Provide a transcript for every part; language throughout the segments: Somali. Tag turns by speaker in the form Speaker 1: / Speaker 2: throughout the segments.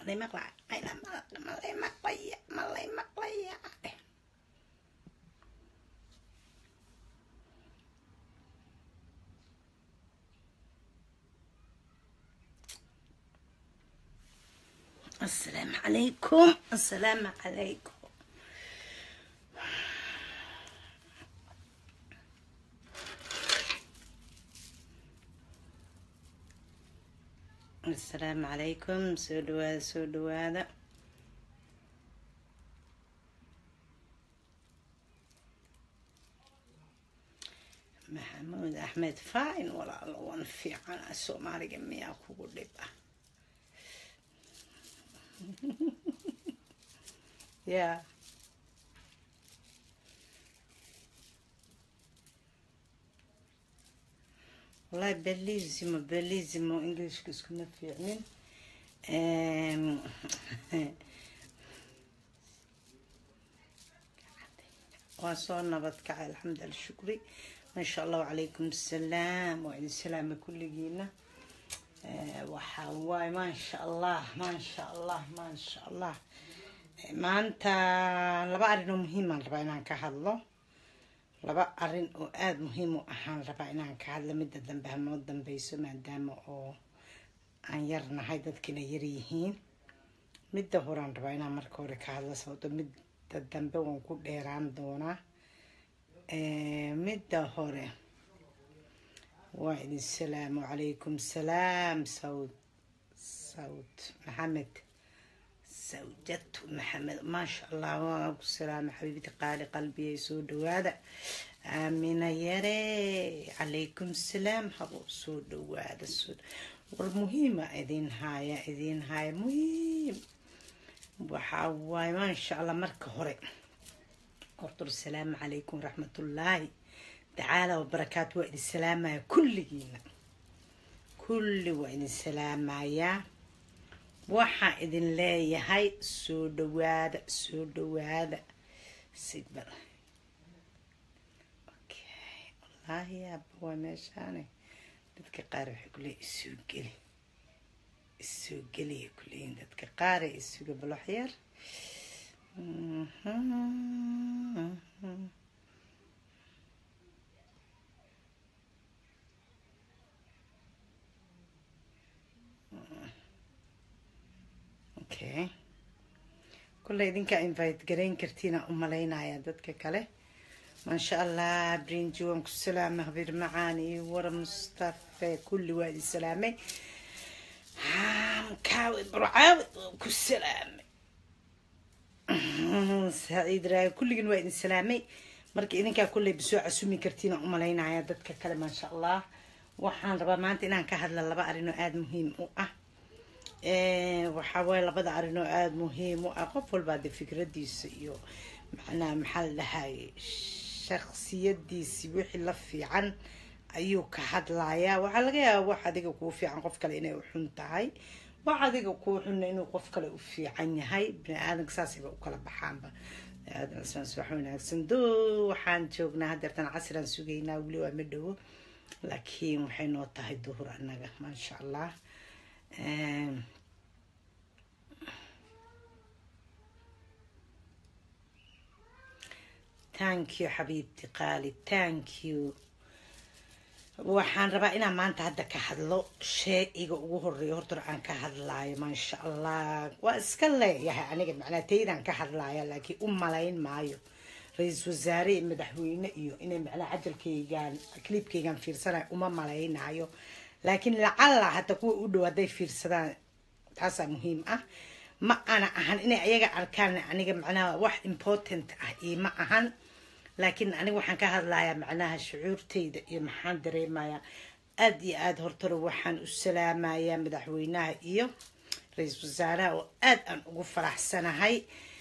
Speaker 1: malay maqlaya ayna malay maqlaya السلام عليكم السلام عليكم السلام عليكم سودو هذا محمود أحمد فاين ولا الله في عنا الصومالي جميع كل لبا يا والله بليزمو إنجليش كنا في عمين وصلنا بتكع الحمد لله الشكري ما شاء الله وعليكم السلام وعلى السلام كل جينا وحواي ما شاء الله ما شاء الله ما أنت لبا أرنو مهمة لبا إنان كهالله لبا أرنو آد مهم أحان لبا إنان كهالله مدة دنبها نود دنبيسو ما دامو أو أن يرنا هيدا كنا يريهين مدة هوران لبا إنان مركوري كهالله سوتو مدة دنبه ونكو ديران دونا مدة هوري وعليكم السلام وعليكم السلام صوت محمد زوجته محمد ما شاء الله وعليكم السلام حبيبتي قالي قلبي يسود وهذا آمين يري عليكم السلام حبو سود وهذا السود والمهمة إذين هاي مهم وحواي ما شاء الله مركه هوري قلت السلام عليكم ورحمة الله تعالى وبركاته وعد السلام يا كل جينا كل وعد السلام يا وحا إذن لا يهي سودواد سيدبر أوكي والله يا أبوه ماشاني dadka qaar waxay ku leeyihiin isoo geli ku leeyihiin dadka qaar ay isuga balaxyar okay كل إذنك invite جرين كرتينا أمالينا يا دتك كله ما شاء الله برينجي ومك السلامة غير معاني ورا مصطفى كل وادي السلامة مكاوي برعاوي ومك السلامة سعيد راي كل جنواد السلامة مرك إذنك كل بسوع سمي كرتينا أمالينا يا دتك كله ما شاء الله وحان ربا ما أنت إنك هذا اللي بقى إنه آد مهم وحاول لبدا أرنو آد مهم وأقف والبعد فكرة ديس إيو معنا محل هاي شخصية ديس وحي لفي عن أيو كحد لايا وعلى واحد يقول في عن قف كلا إنه وحنت هاي واحد يقول إنه قف كلا في عن هاي بن آدم قصاصي بقول بحامبا آدم اسمه سبحانه صندوق وحان جوجنا هدرتنا عسرا سوقينا ولو أمدو لكن وحين وطه الظهر أننا ما شاء الله thank you حبيبتي قالي thank you waxaan rabaa inaan maanta hadda ka hadlo shayga ugu horeeyo horta aan ka hadlaayo ma sha Allah waa iska leeyahay aniga macnaheedan ka hadlaayo laakiin u malayn maayo ra'iisul wasaare madaxweyne iyo inay macna cajalkaygan clipkaygan fiirsanay uma malaynayo laakiin lacalla hata kuwa u dhow haday fiirsadaan taas muhiim ah ma ana ahan inay ayaga arkaan aniga macnaha wax important ah ma ahan laakiin aniga waxaan ka hadlayaa macnaha shucuurtayda iyo maxaan dareemayaa aad iyo aad hortaro waxaan u salaamayaa madaxweynaha iyo ra'iisul wasaaraha oo aad aan ugu faraxsanahay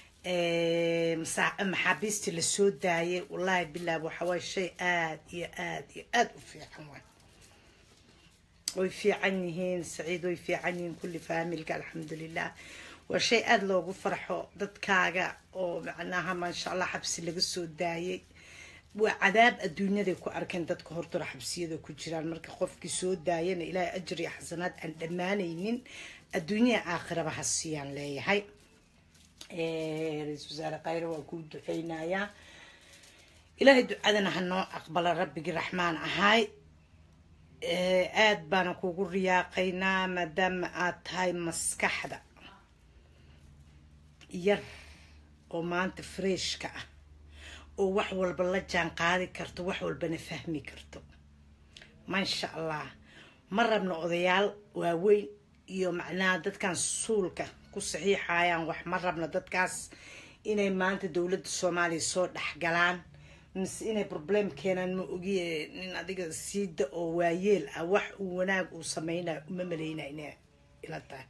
Speaker 1: maxaabiistii la soo daayay wallahi billaah waxa waa shay aad iyo aad u fiican way fiican yihiin saciid way fiican yihiin kulli faamilka alxamdulilah waa shay aad loogu farxo dadkaaga oo macnaha ma sha Allah xabsi laga soo daayay waa cadaab adduunyada ku arkeen dadka hortooda xabsiyada ku jiraan marka qofkii soo daayana ilaahay ajri xasanaad aan dhamaanaynin الدنيا آخرة بحسيان لي هاي رئيس وزراء قايرة وكود دعينايا إلهي دعادنا هنو أقبل ربك الرحمن هاي آد بانا كوغو رياقينا مادام آد هاي مسكحدا ير ومانت فريش كا ووحول بلجان قادي كرتو وحول بنفهمي كرتو ما شاء الله مرة من أضيال واوين iyo macnaa dadkan suulka ku saxiixayaan wax ma rabna dadkaas inay maanta dawladda Soomaaliya soo dhaxgalaan mis inay problem keenan ma ogi in adiga siida oo waayeel ah wax uu wanaag uu sameeyay uma maleynayna ila taa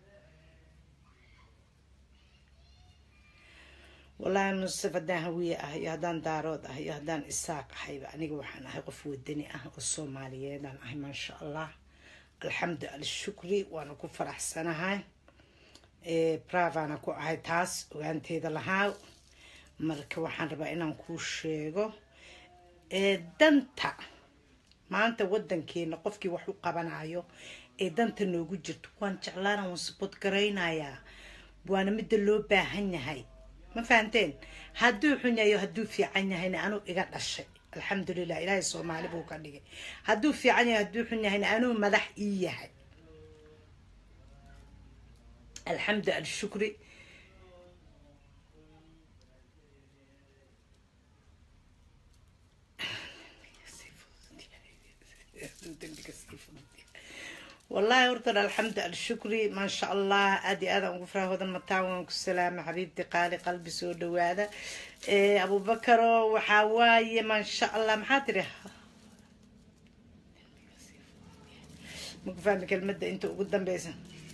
Speaker 1: wallahi nusfadan hawiye ah iyo hadan daarood ah iyo hadan isaaq ahayba aniga waxaan ahay qof wadani ah oo Soomaaliyeed aan ahay ma sha Allah الحمد لله الشكري وانا كو فرح سنة هاي براف انا كو هاي تاس وانت هيدا لها مركا وحان ربا انا نكو شيغو دانتا ما انت ودن كينا قفكي وحو قبانايو دانتا نوغو جرت وان جعلانا ونسبوت كرينايا وانا مدلو باهن هاي ما فهمتين هادو حنيايو هادو في عيني هاي انو ايقاد الشيء الحمد لله إلهي Soomaali buu ka dhigay haduu fiican yahay haduu xun yahay aanu madax ii yahay الحمد الشكر والله ورد الحمد الشكر ما شاء الله ادي انا وفرا هذا المتاون السلام حبيبتي قالي قلبي سو دواده ابو بكر وحواي ما شاء الله محاتره مقفان كلمه انت قدام بيسن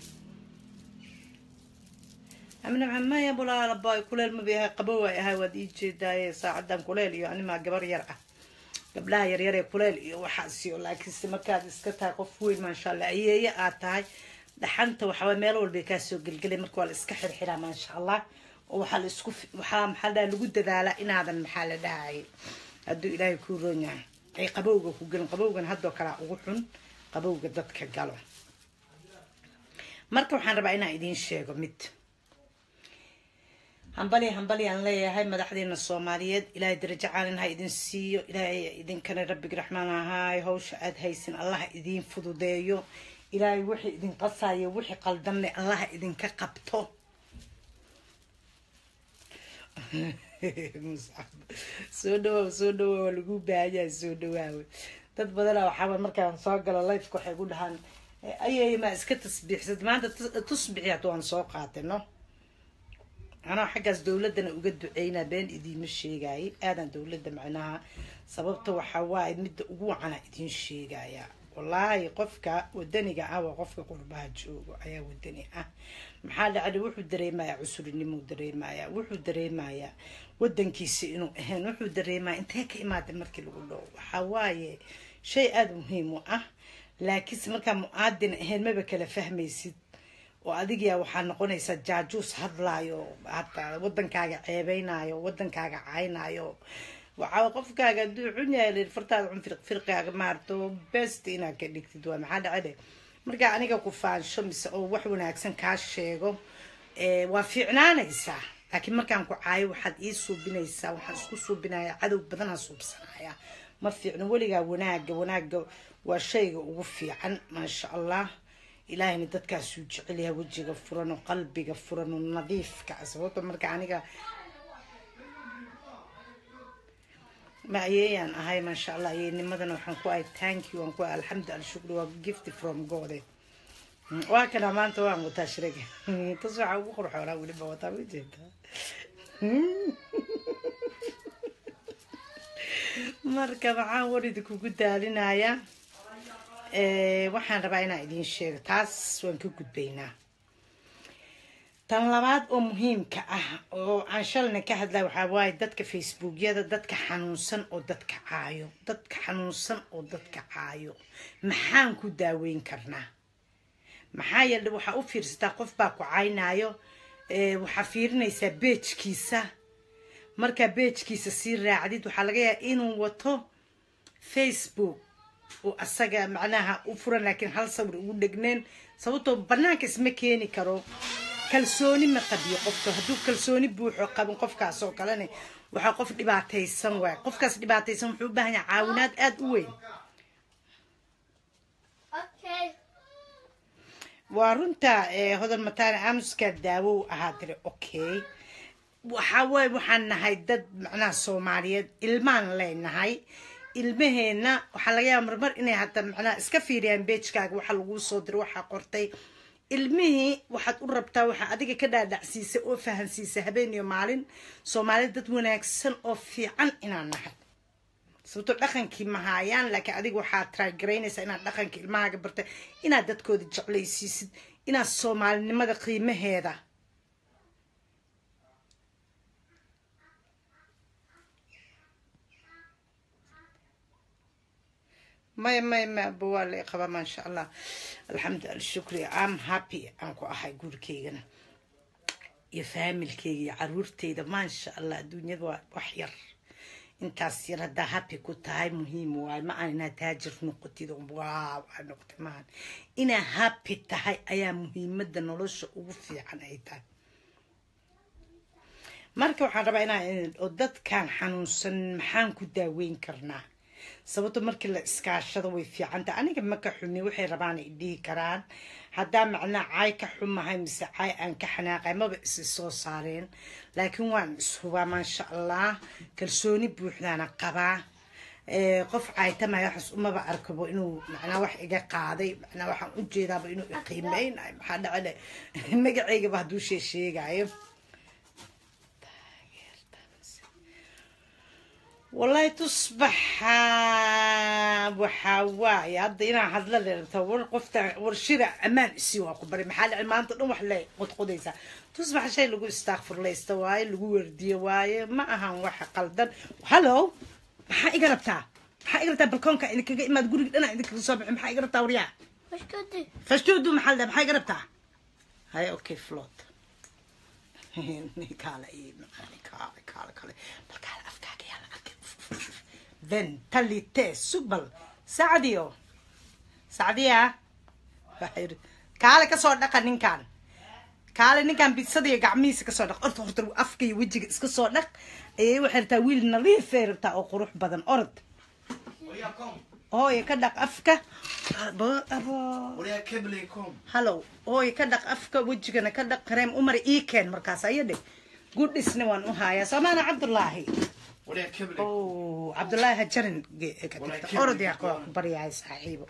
Speaker 1: امنا عما يا بولا رباي كل ما بها قبوه هاي ودي جداي ساعدان كليل يعني ما قبر يرعى قبلها يريري كليل iyo waxaasiyo laakiin markaad iska tahay qof weyn ma sha Allah ayay aad tahay dhaxanta waxa meel walba ka soo galgalay markii wal iska xirxiraa ma sha Allah oo waxa la isku waxa maxalda lagu dadaala inaadan maxal dhahay haduu Ilaahay ku roonyahay ay qabowga ku galin qabowgan hadoo kala ugu xun qabowga dadka galo marka waxaan rabaa inaan idin sheego mid هنبلي أن لا يهاي مدحدين الصوماليات إلى درجة عالنها إذن سيو إلى إذن كان ربك رحمن هاي هوش أد هيسن الله إذن فضو دايو إلى وحي إذن قصاي وحي قلدني الله إذن كقبطو مصعب سودو ولقو باجا سودو dad badan waxa markaan soo galo live ku xiguu dhahan ayay ma iska tasbiixsad maanta tasbiixiyad waan soo qaatayno أنا حاجز دولتنا وجد عينا بين إدي مش جاي أنا دولتنا معناها سببته وحواي مد وجوعنا إدين شيء جاي والله قفك ودني جا وقفك قربها جو أيا ودني محل على وحو دري ما يعسر النمو دري ما يا وحو دري ما يا ودن كيس إنه هن وحو دري ما أنت هيك إمات المركل كله حواي شيء هذا مهم لكن مركب مقدن هن ما بكلا فهم يصير وأديجي وحنا قلنا سجاجوس هذلايو حتى ودن كاجا عيبينايو ودن كاجا عينايو وعاقف كاجا دعوني للفرطة عن فرقة مارتو بستينا كديك تدوم حدا عليه مرجع أنا كوفان شمس أو وحنا أحسن كاش شيء وفعنا نيسا لكن مركان كعاي وحد يسوب بنيسا وحد يسوب بنايا عدو بدنا صوب صنايا ما فعنا ولا وناق وشيء وفي عن ما شاء الله إلهي ندتك سوج عليها وجهك فرن وقلبك فرن ونظيف كعسوت مركا عنيك ما يان هاي ما شاء الله يعني مثلا وحنقول thank you ونقول الحمد لله الشكر و gift from God وهكذا ما أنت وين متشرك تصبح بكرة حولا ولي بوطا جدا مركا معاه ولدك وقلت لنا يا waxaan rabaa inaan idin sheego taas waan ka gudbaynaa tan labaad oo muhiimka ah oo aan shalna ka hadlay waxa waaye dadka facebookyada dadka xanuunsan oo dadka caayo maxaan ku daaweyn karnaa maxaa yeelay waxa u fiirsataa qof baa ku caynaayo waxa fiirinaysaa page-kiisa marka page-kiisa si raacdid waxa laga yaabaa inuu wato Facebook وأسجع معناها وفرن لكن هل صور ودقنين صوته بناك اسمه كيني كرو كلسوني ما قد يقف هدوك كلسوني بوح قبل قف كاسو كلاني وحقف دبعتي سنوا قف كاس دبعتي سن حبها عاونات أدوين
Speaker 2: Okay.
Speaker 1: وارنتا هذا المتان أمس كداو هادري أوكي وحاول وحنا هيدد معنا سوماليات المان لنا هاي المهنة وحلاقيها مرمر إني حتى معنا إسكافيريان بيتشكاك وحلقو صدر وحقرتي المهي وحتقربتا وحا أديك كده دعسيسة أو فهنسيسة هبين يومالين سوماليات دد وناكسن أو في عن إنا نحن sababtoo dhaqankii ma haayaan laakiin adigu waxaad taageeraynaysaa inaad dhaqankii ilmahaaga bartay inaad dadkooda jeclaysiisid inaad soomaalinimada qiimaheeda ما بوالي قبا ما شاء الله الحمد لله الشكر I'm happy أنكو أحي قولكيغنا يفهم الكيغي عرورتي ما شاء الله الدنيا وحير intaas yar haddaa happy ku tahay muhiim waay ma aan inaad taajir noqotid waaw aan noqotay maan inaa happy tahay ayaa muhiimadda nolosha ugu fiican ay tahay marka waxaan rabaa inaan oo dadkan xanuunsan maxaan ku daaweyn karnaa sababtoo markii la iskaashado way fiican tahay aniga ma ka xumi waxay rabaan ay dhihi karaan haddaa macnaa caay ka xumahay mise caay aan ka xanaaqay maba isi soo saareen laakiin waan ishubaa maasha allah kalsooni buuxdaana qabaa qof caaytamaya waxaas umaba arkabo inuu macnaa wax iga qaaday macnaa waxaan u jeedaaba inuu iqiimeynayo maxaa dhacale magaceygaba hadduu sheegaayo والله تصبح وحواي هذا أنا هذا اللي تصور قفت ورشرع أمان سوى قبري محل عمان تنو محل قد قديسة تصبح شيء لقول استغفر الله استواي لقول وردي واي ما أهم واحد قلدن هلو محا إقربتها بالكون كأنك ما تقول أنا عندك الصبح محا إقربتها وريا فش تودو محل ده محا إقربتها هاي أوكي فلوت كالا إيه كالا بالكالا أفكاك يلا فنتاليتي سوبل سعديو سعديا كالا كسور دقا نينكان كالا نينكان بيتصدي قعميس كسور دق أرد أرد أفكي وجهك كسور دق إيه وحرتا ويل نظيف فيرتا أو قروح بدن أرد هوي كدق أفكا
Speaker 3: وليا كبليكم
Speaker 1: هلو هوي كدق أفكا وجهك أنا كدق كريم عمر إيكن مركاسا يدي قد اسنوان وهايا سمانا عبد الله
Speaker 3: وليا كبليكم
Speaker 1: أوه عبد الله هجرن أرد يا أخو بريا صاحبه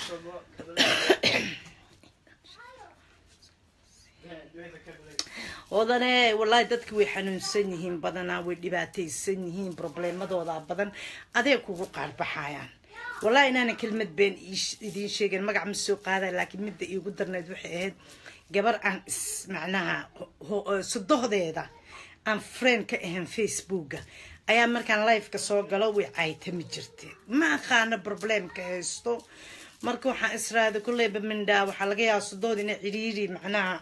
Speaker 1: ودنا والله دتك ويحنون سنيهم بدنا ودباتي سنيهم بروبلم مدودا بدن أديك وقار بحيان والله إن أنا كلمة بين إيدين شيء المقع من السوق هذا لكن مبدأ يقدرنا دوحي جبر عن معناها هو صدق هذا عن فرين كأهم فيسبوك أيام مركان لايف كسر قلوي عايتم جرتي ما خان بروبلم كهستو مركو حق إسرائيل كله بمن دا وحلقيها صدق دينا عريري معناها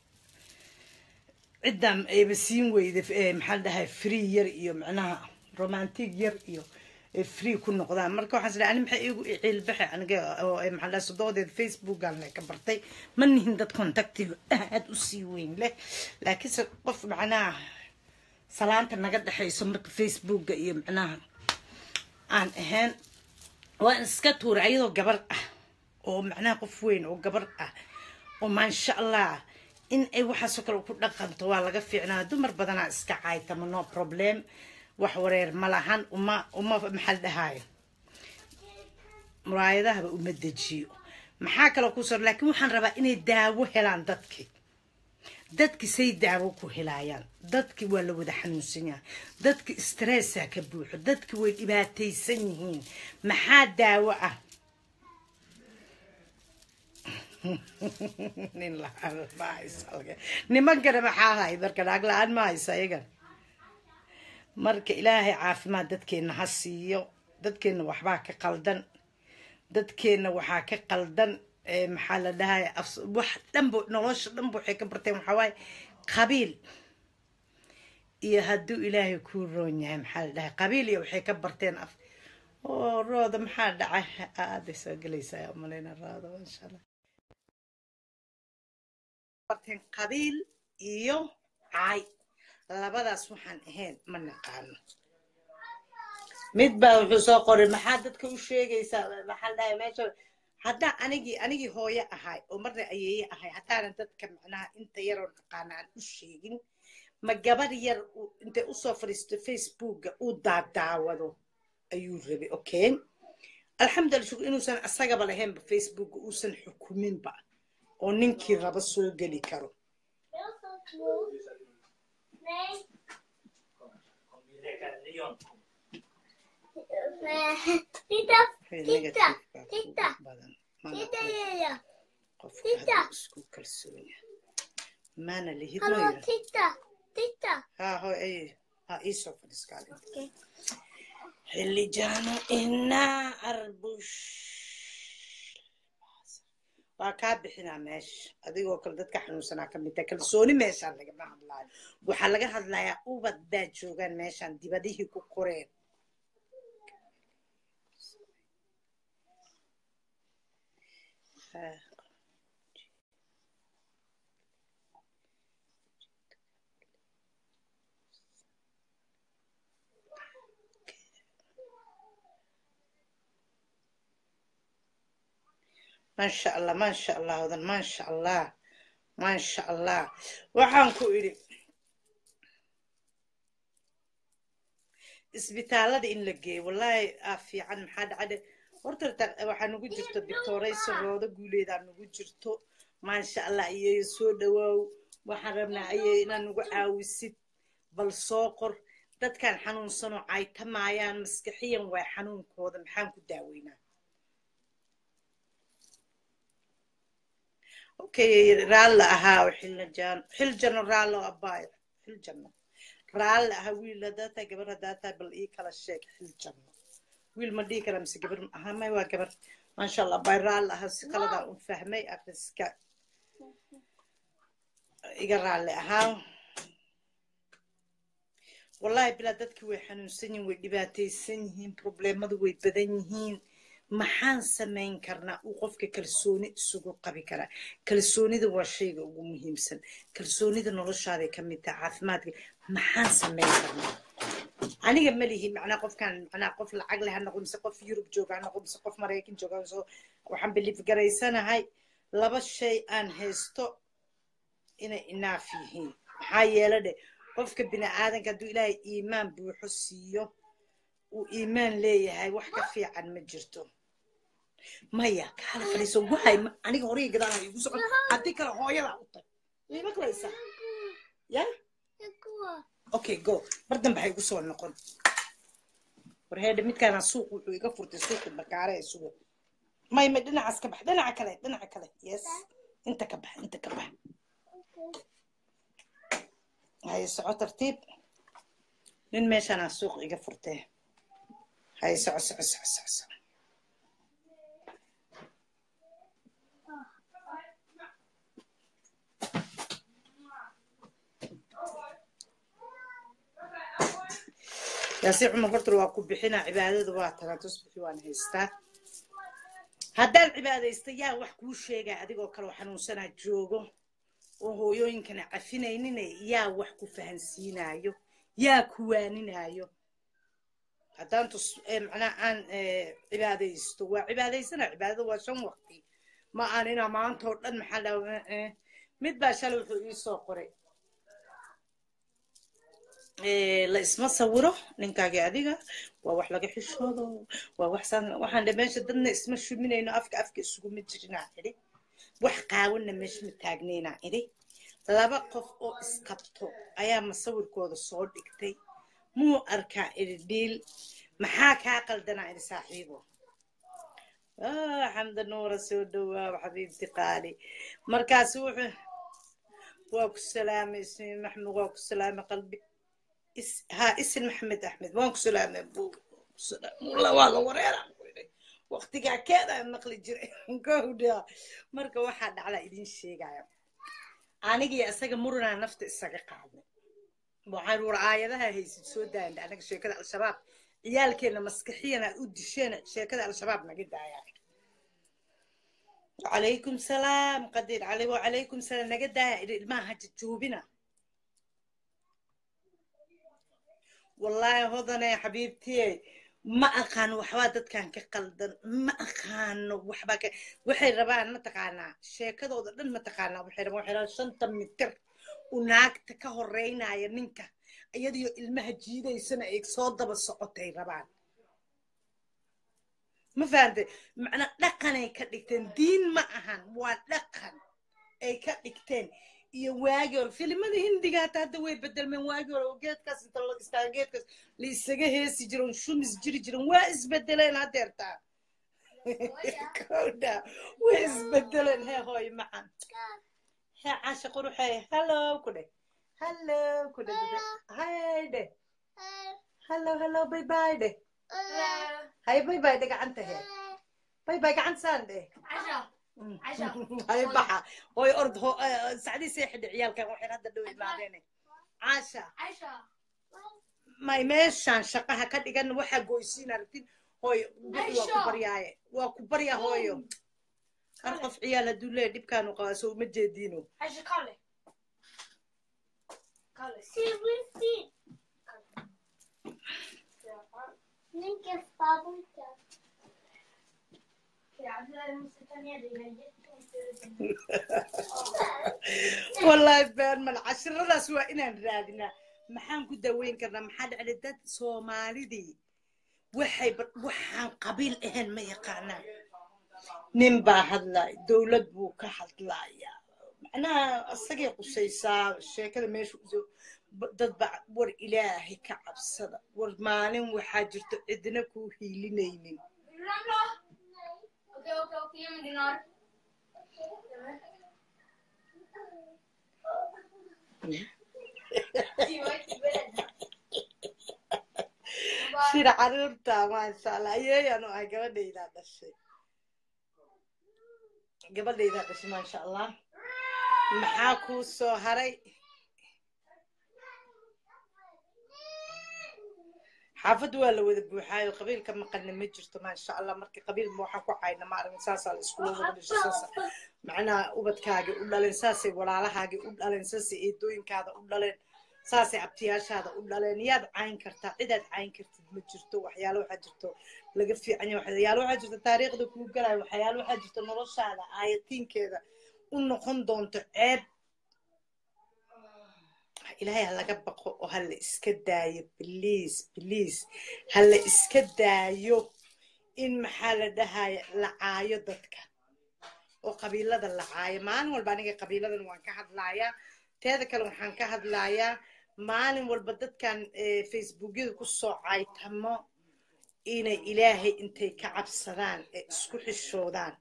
Speaker 1: عدم بسين ويد محل ده فري ير معناها رومانتيك ير فري كل نقطة مركو حسنا أنا محي البحر أنا محل صدود الفيسبوك قالنا كبرتي من هندت كونتاكتي هاد أسيوين له لكن قف معناه سلامت نقد حيسو مرك فيسبوك معناها عن هن وأن سكتور أيضا جبر ومعناه قف وين وجبر وما إن شاء الله إن أي واحد سكر وكل دقن طوال لقى عنا دمر بدنا إسكعاي تمنو بروبلم وحورير ملهان وما محل هاي مرايده هبا ومدجيو maxaa kale ku soo laakiin waxaan rabaa inay daawo helaan dadki say daawo ku helayaan dadki waa la wada xanuunsan yahay dadki stress ka buuxo dadki way dhibaataysan yihiin maxaa daawo ah nin la baayisalga nimankana maxaa hay marka aglaan ma haysa iyagan marka ilaahay caafimaad dadkeena ha siiyo dadkeena waxba ka qaldan dadkeena waxa ka qaldan maxaa la dhahay wax dhanbo nolosha dhanbo waxay ka barteen waxa waay qabiil iyo haduu ilaahay ku roon yahay maxaa la dhahay qabiil iyo waxay ka barteen oo rooda maxaa dhacay aad soo galaysaa umaleyna rooda insha Allah barteen qabiil iyo caay labadaas waxaan ahayn ma naqaano mid baa wuxuu soo qoray maxaa dadka u sheegaysaa maxaa dhahay meesha hadda anigii hooyo ahay oo marna ayeeye ahay haddaanan dadka macnaha inta yaroo naqaana aan u sheegin ma gabar yar intay usoo fadhiisto facebooka uu daadaawado ayuu rabay okay alxamdulillah shukr inuusan asagaba lahaynba facebooka uusan xukuminba oo ninkii raba soo geli karo
Speaker 2: Tita, tita, tita, tita,
Speaker 1: isku kalsoon maana lihi
Speaker 2: hello, tita, tita.
Speaker 1: ha ho ay ha iso fadhiiskaale xilli jaano inaa arbush waa kaa bixinaa meesha adigoo kale dadka xanuunsanaa ka mid tahay kalsooni meeshaan lagama hadlaayo waxaa laga hadlayaa ubad baa joogaan meeshaan dibadihii ku koreen ما شاء الله ما شاء الله هذا ما شاء الله ما شاء الله وحنكو إلي isbitaalada in la geeyo wallahi fiican maxaa dhacay horta waxaan ugu jirto Victoria Rooda guuleeda ugu jirto maasha Allah ayay soo dhawaaw waxaan rabnaa ayay inaan ugu caawisid bal soo qor dadkan xanuunsan oo ay tamayaan maskaxiyan way xanuunkooda maxaan ku daaweynaa okay raalla ahaa xiljan raalla abaay xiljan raal ah wiil data gabar data bal ii kala sheeg xiljan wiil ma dhigi kara mise gabar aha may waa gabar ma sha Allah bay raal ah si kala da u fahmay akhriska iga raal aha wallahi bila dadku way xanuunsan yihiin way dhibaataysan yihiin problemadu way badan yihiin maxaan samayn karnaa uu qofka kalsooni isugu qabi kara kalsoonida waa shayga ugu muhiimsan kalsoonida noloshaada ka mid tahay caafimaadka maxaan samayn karnaa aniga malihi macnaa qofkan macnaa qof lacag leh noqon mise qof Yurub jooga noqon mise qof Mareykan jooga soo waxaan believe garaysanahay laba shay aan haysto inay inaaf yihiin maxaa yeelay qofka bini aadanka haduu Ilaahay iimaan buuxo siiyo uu iimaan leeyahay wax ka fiican ma jirto maya kala fariiso waxay aniga hore gadaan igu socon hadii kala hooyada u tag ma klaysa ya okay go bardan baxay igu soo noqon warheed midkaan suuq wuxuu iga furtay suuq bakaare isugu may dhinacaas ka bax dhinaca kale yes inta ka bax hay soco tartiib nin meeshaan suuq iga furtay hay soco ياسي عمر فرتر واكو بحنا عبادة واتنا تصبحي وانا هيستا هدان عبادة يستيا وحكو شيغا اديقو كالو حنوسانا جوغو وهو يمكن عفينينينا يا وحكو فهنسينايو يا كوانينايو هدان معنا عن عبادة يستوى عبادة يستنا عبادة وشن وقتي ما أنا ما أنتو لن محلا مدباشا وحو يسو قري la isma sawiro ninkaaga adiga waa wax laga xishoodo waa waxsan waxaan dhameesha dadna isma shuminayno afka isugu mid jirina xiri wax qaawina meesha ma taagnayna iri laba qof oo iskabto ayaa masawirkooda soo dhigtay muu arkaa idil maxaa ka qaldana iri saaxiibo xamda nuura soo dhawaa xabiibti qaali markaas wuxuu waa ku salaamay maxmud waa ku salaamay qalbi ها اسم محمد أحمد وانكو سلام أبو والله والله وريرا وقتي كذا نقل جري كودا مركا واحد على إيدين الشيء قايم أنا جي أساق مرنا نفط الساق قاعدة وعن ورعاية ده هي سودان أنا شيء كذا الشباب ciyaalkeena maskaxiyana u disheen sheekada al-shabaab naga daaya calaykum salaam qadiir cali wacalaykum salaam naga daaya ilmaha hajajoobina wallaahi hodane xabiibtiyey ma aqaan waxbaa dadkan ka qaldan ma aqaano waxbaa ka waxay rabaan mataqaanaa sheekadooda dhan mataqaanaa waxay rabaan 5 mitir u naagta ka horeynaya ninka iyadoo ilmaha jiidaysana ay soo daba socotay rabaan ma fahamtay macna dhaqanay ka dhigteen diin ma ahan waa dhaqan ay ka dhigteen iyo waagi hore filimada hindiga hataa hadda way bedelmeen waagi hore oo geedkaas inta la istaa geedkaas la isaga heesi jiran shumis jiri jiran waa isbedeleen hadeertaa kowda way isbedeleen hee hooy macan hee caasha quruxee hallo ku dheh hallo ku dheh hay dheh hallo bye bye dheh hay bye bye dheh gacanta hee bye bye gacanta saan dheh هاي بحا هاي أرض هو سعدي سيحد عيالك وحين هذا دوي بعدين عاشا ما يمشان شقها كده كان واحد جويسين عرفتين هاي وكبرياء وكبرياء هايو أرقف عيال الدولة دي كانوا قاسوا مجدينه
Speaker 2: عاشا كله سيبوسي نيجي فابوكا
Speaker 1: والله بان من 10 سوا إننا رادنا محن كده وين كنا محل عدد سومالي waxaan qabiil ahayn ma yaqaanaa nin baa hadlaya dowlad buu ka hadlayaa macnaha asagay qusaysaa sheekada meesha dad baa war ilaahay ka cabsada war maalin waxaa jirto cidna ku hiilinaynin
Speaker 2: اوكي يوم دينار
Speaker 1: شير عرورتا ما شاء الله ايي انو اي gabadhayda dhashay ma sha Allah maxaa ku soo haray xaafad waa la wada buuxaayo qabiilka maqalna ma jirto ma sha Allah markii qabiil waxa ku caayna ma aragn saasal isku wada dhashay macna ubadkaaga u dhaleen saasay walaalahaaga u dhaleen saasay eedooyinkaada u dhaleen saasay abtiyaashaada u dhaleen yaad cayn kartaa cidaad cayn kartid ma jirto waxyaalo waxa jirto laga fiican yahay waxyaalo waxa jirto taariikhda ku galay waxyaalo waxa jirto noloshaada aayatiinkeeda u noqon doonto ceeb ilaahay laga baqo oo hal iska daayo please hal iska daayo in maxaa la dhahay la caayo dadka oo qabiilada la caayo maalin walba aniga qabiiladan waan ka hadlayaa teeda kale waxaan ka hadlayaa maalin walba dadkan facebookyada ku soo caaytamo inay ilaahay intay ka cabsadaan ee isku xishoodaan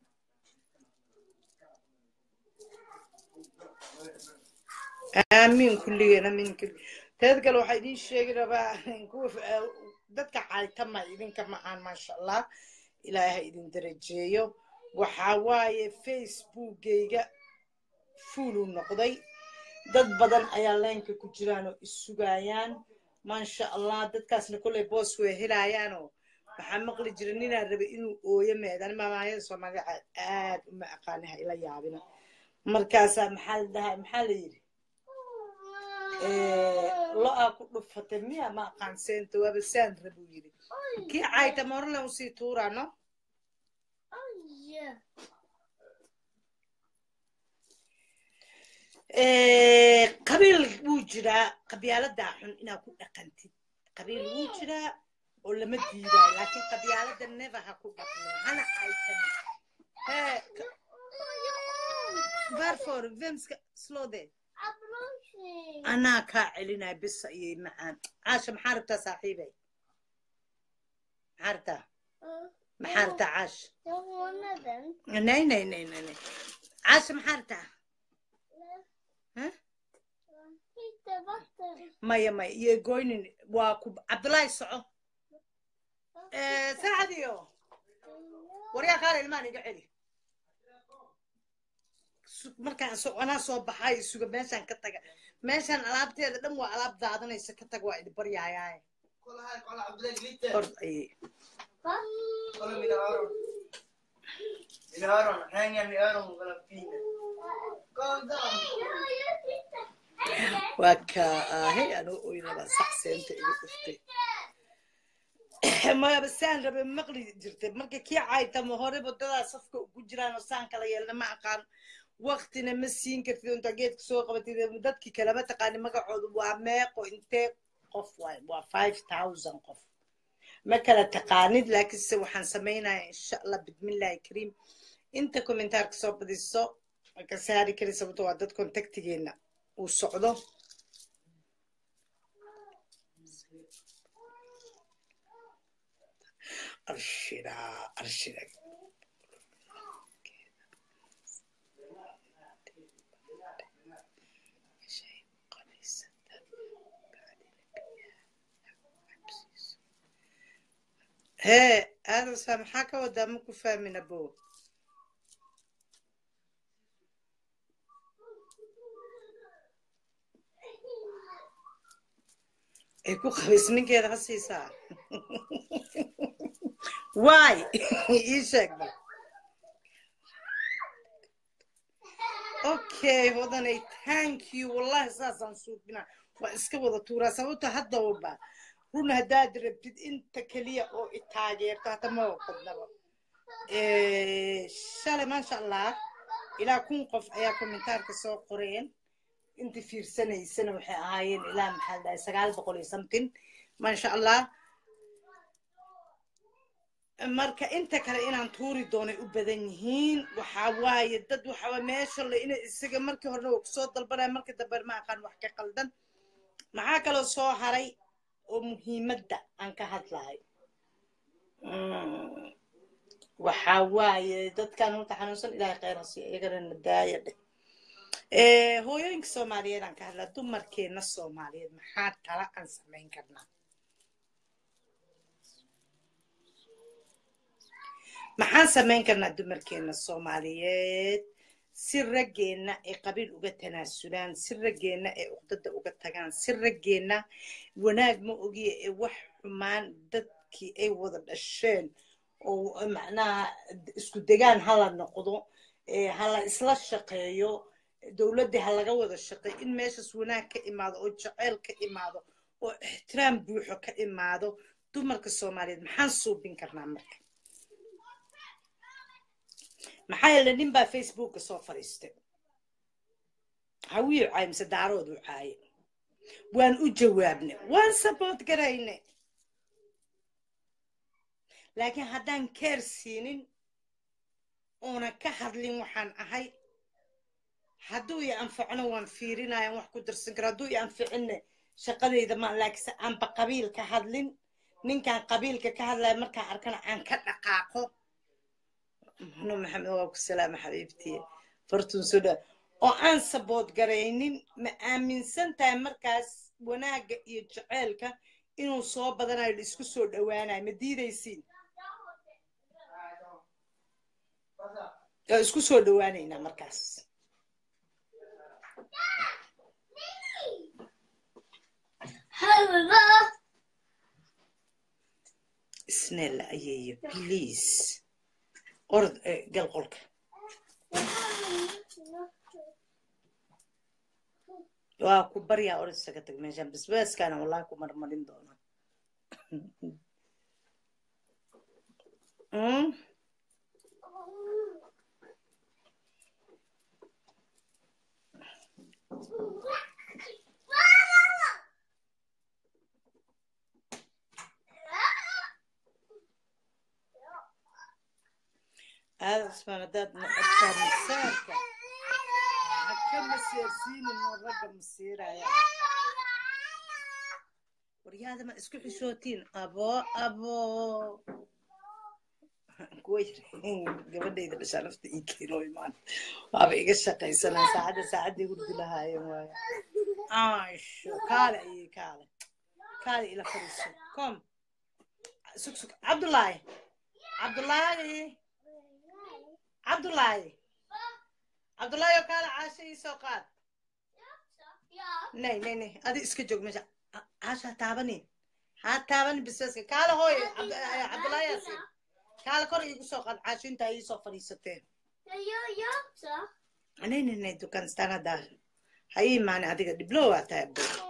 Speaker 1: آمين كلنا من كل تذكر واحد يشيء ربا نكوف دتك عايتما إذن كمان ما شاء الله إلهي إذن درجيو وحواي فيسبوك جيجا فولو نقضي dad badan ayaa leenka ku jiraan oo isugayaan ma sha Allah dadkaasna kulay boos way helayaan oo waxa maqli jiray inaan rabay inuu ooyo meedan maamaayada Soomaaliya aad uma aqaanahay ila yaabina markaas maxaa la yiri lo aku dhufatay miya ma aqaan seento waba saan rabu yiri ki ayta marna u si tuurano qabiil wuu jiraa qabyaalada xun inaad ku dhaqantid qabiil wuu jiraa oo lama diidaa laakiin qabyaalada never ha ku dhaqmin hana aytan barfor vemska slode anaa kaa celinaya bisa iyo macaan caasha maxaa rabtaa saaxiibay maxaa rabtaa caash nay caasha maxaa rabtaa maya iyo goynin waa ku Cabdullaahi soco saacadiyo waryaa qaar ilmaan iga celi markaan anaa soo baxay suga meeshaan ka taga meeshaan alaabteeda dhan waa alaab daadanaysa ka tag waa idi baryaayaa ord ayay waa ka ahay anu oynaba saxseenta igu dhuftay maya basaan rabe maqli jirtay marka kii caaytamo hore waddadaa safka ugu jiraan oo saan kala yeelna ma aqaan waqtina ma siin kartid intaa geedka soo qabatid dadkii kalama taqaani magacoodu waa meeqo intee qof waay waa 5000 qof ma kala taqaanid laakiinse waxaan samaynayaa insha allah bismillaahi kariim inta kommentaarka soo badiso ka saari kari sababto waa dad kontaktigeena uu socdo arshida hee aadasa maxaa ka wadaa ma ku fahmin abo ay ku qabays ninkeeda ha siisaa waay ii sheegba okay hodanay thank you wallahi saasaan suubinaa waa iska wada tuuraa sababto haddawaba run haddaad rabtid inta keliya oo i taageerto hata ma badnaba shalay maasha allah ilaa 1000 qof ayaa kommentaarka soo qoreen inta fiirsanaysana waxay ahaayeen ilaa maxaa la dhahay 900 iyo something maasha allah marka inta kale inaan tuuri doonay u badan yihiin waxaa waaye dad waxaa meesha la ina isaga markii horena waa kusoo dalbanaya markii dambe ma aqaan wax ka qaldan maxaa kaloo soo haray oo muhiimadda aan ka hadlahay waxaa waaye dadkan horta xanuunsan ilaahay khayr ha siiyo iyagana nadaaya dheh hooyooyinka soomaaliyeed aan ka hadlaa dumarkeena soomaaliyeed maxaa tala aan samayn karnaa maxaan samayn karnaa dumarkeena soomaaliyeed si raggeena ay qabiil uga tanaasulaan si raggeena ay uqdada uga tagaan si raggeena wanaag ma ogiye ee wax xumaan dadkii ay wada dhasheen oo macnaha isku degaan hala noqdo hala isla shaqeeyo dowladda ha laga wada shaqeeyo in meeshaas wanaag ka imaado oo jaceyl ka imaado oo ixtiraam buuxo ka imaado dumarka soomaaliyeed maxaan suubin karnaa marka maxaa yeele nin baa facebooka soo fadhiistay hawii caay mise daaroodu caaye waan u jawaabnay waan saboot garayne laakiin haddaan keer siinin oona ka hadlin waxaan ahay hadduu i anfacno waan fiirinayaan wax ku darsan kara hadduu i anficinne shaqadayda ma laakiinse aanba qabiil ka hadlin ninkaan qabiilka ka hadlaya markaan arkana aan ka dhaqaaqo no maxamed waa ku salaama xabiibtii fartuun soda oo aan saboot garaynin ma aaminsan tahay markaas wanaagga iyo jaceylka inuu soo badanayo isku soo dhawaanayo ma diidaysiin isku soo dhawaanaynaa markaas isnella ayeeyo please orod gal qolka waa ku baryaa orod isaga tag meeshaan basbaaskaana wallahi ku marmarin doona هذا اسمه نداد نقطة مسارك حكم السياسيين إنه الرقم مسيرة يا ورياضة ما اسكو حشوتين أبو كويس قبل إذا بس عرفت إيكيلو إيمان وأبي إيش شقي سنة ساعد يقول لها يا شو كاله كاله إلى فريسو كم سك عبد الله عبد الله يقال عاشي سوقات ناي هذه اسكت جوج مش عاشا تابني taaban bisbaska kaala hooy cabdullaahi yaasin kaala kor iigu soo qaad caashinta ii soo fadhiisateen anayninay dukaan istaanadaa ha ii imaani adiga dhiblo waa tahay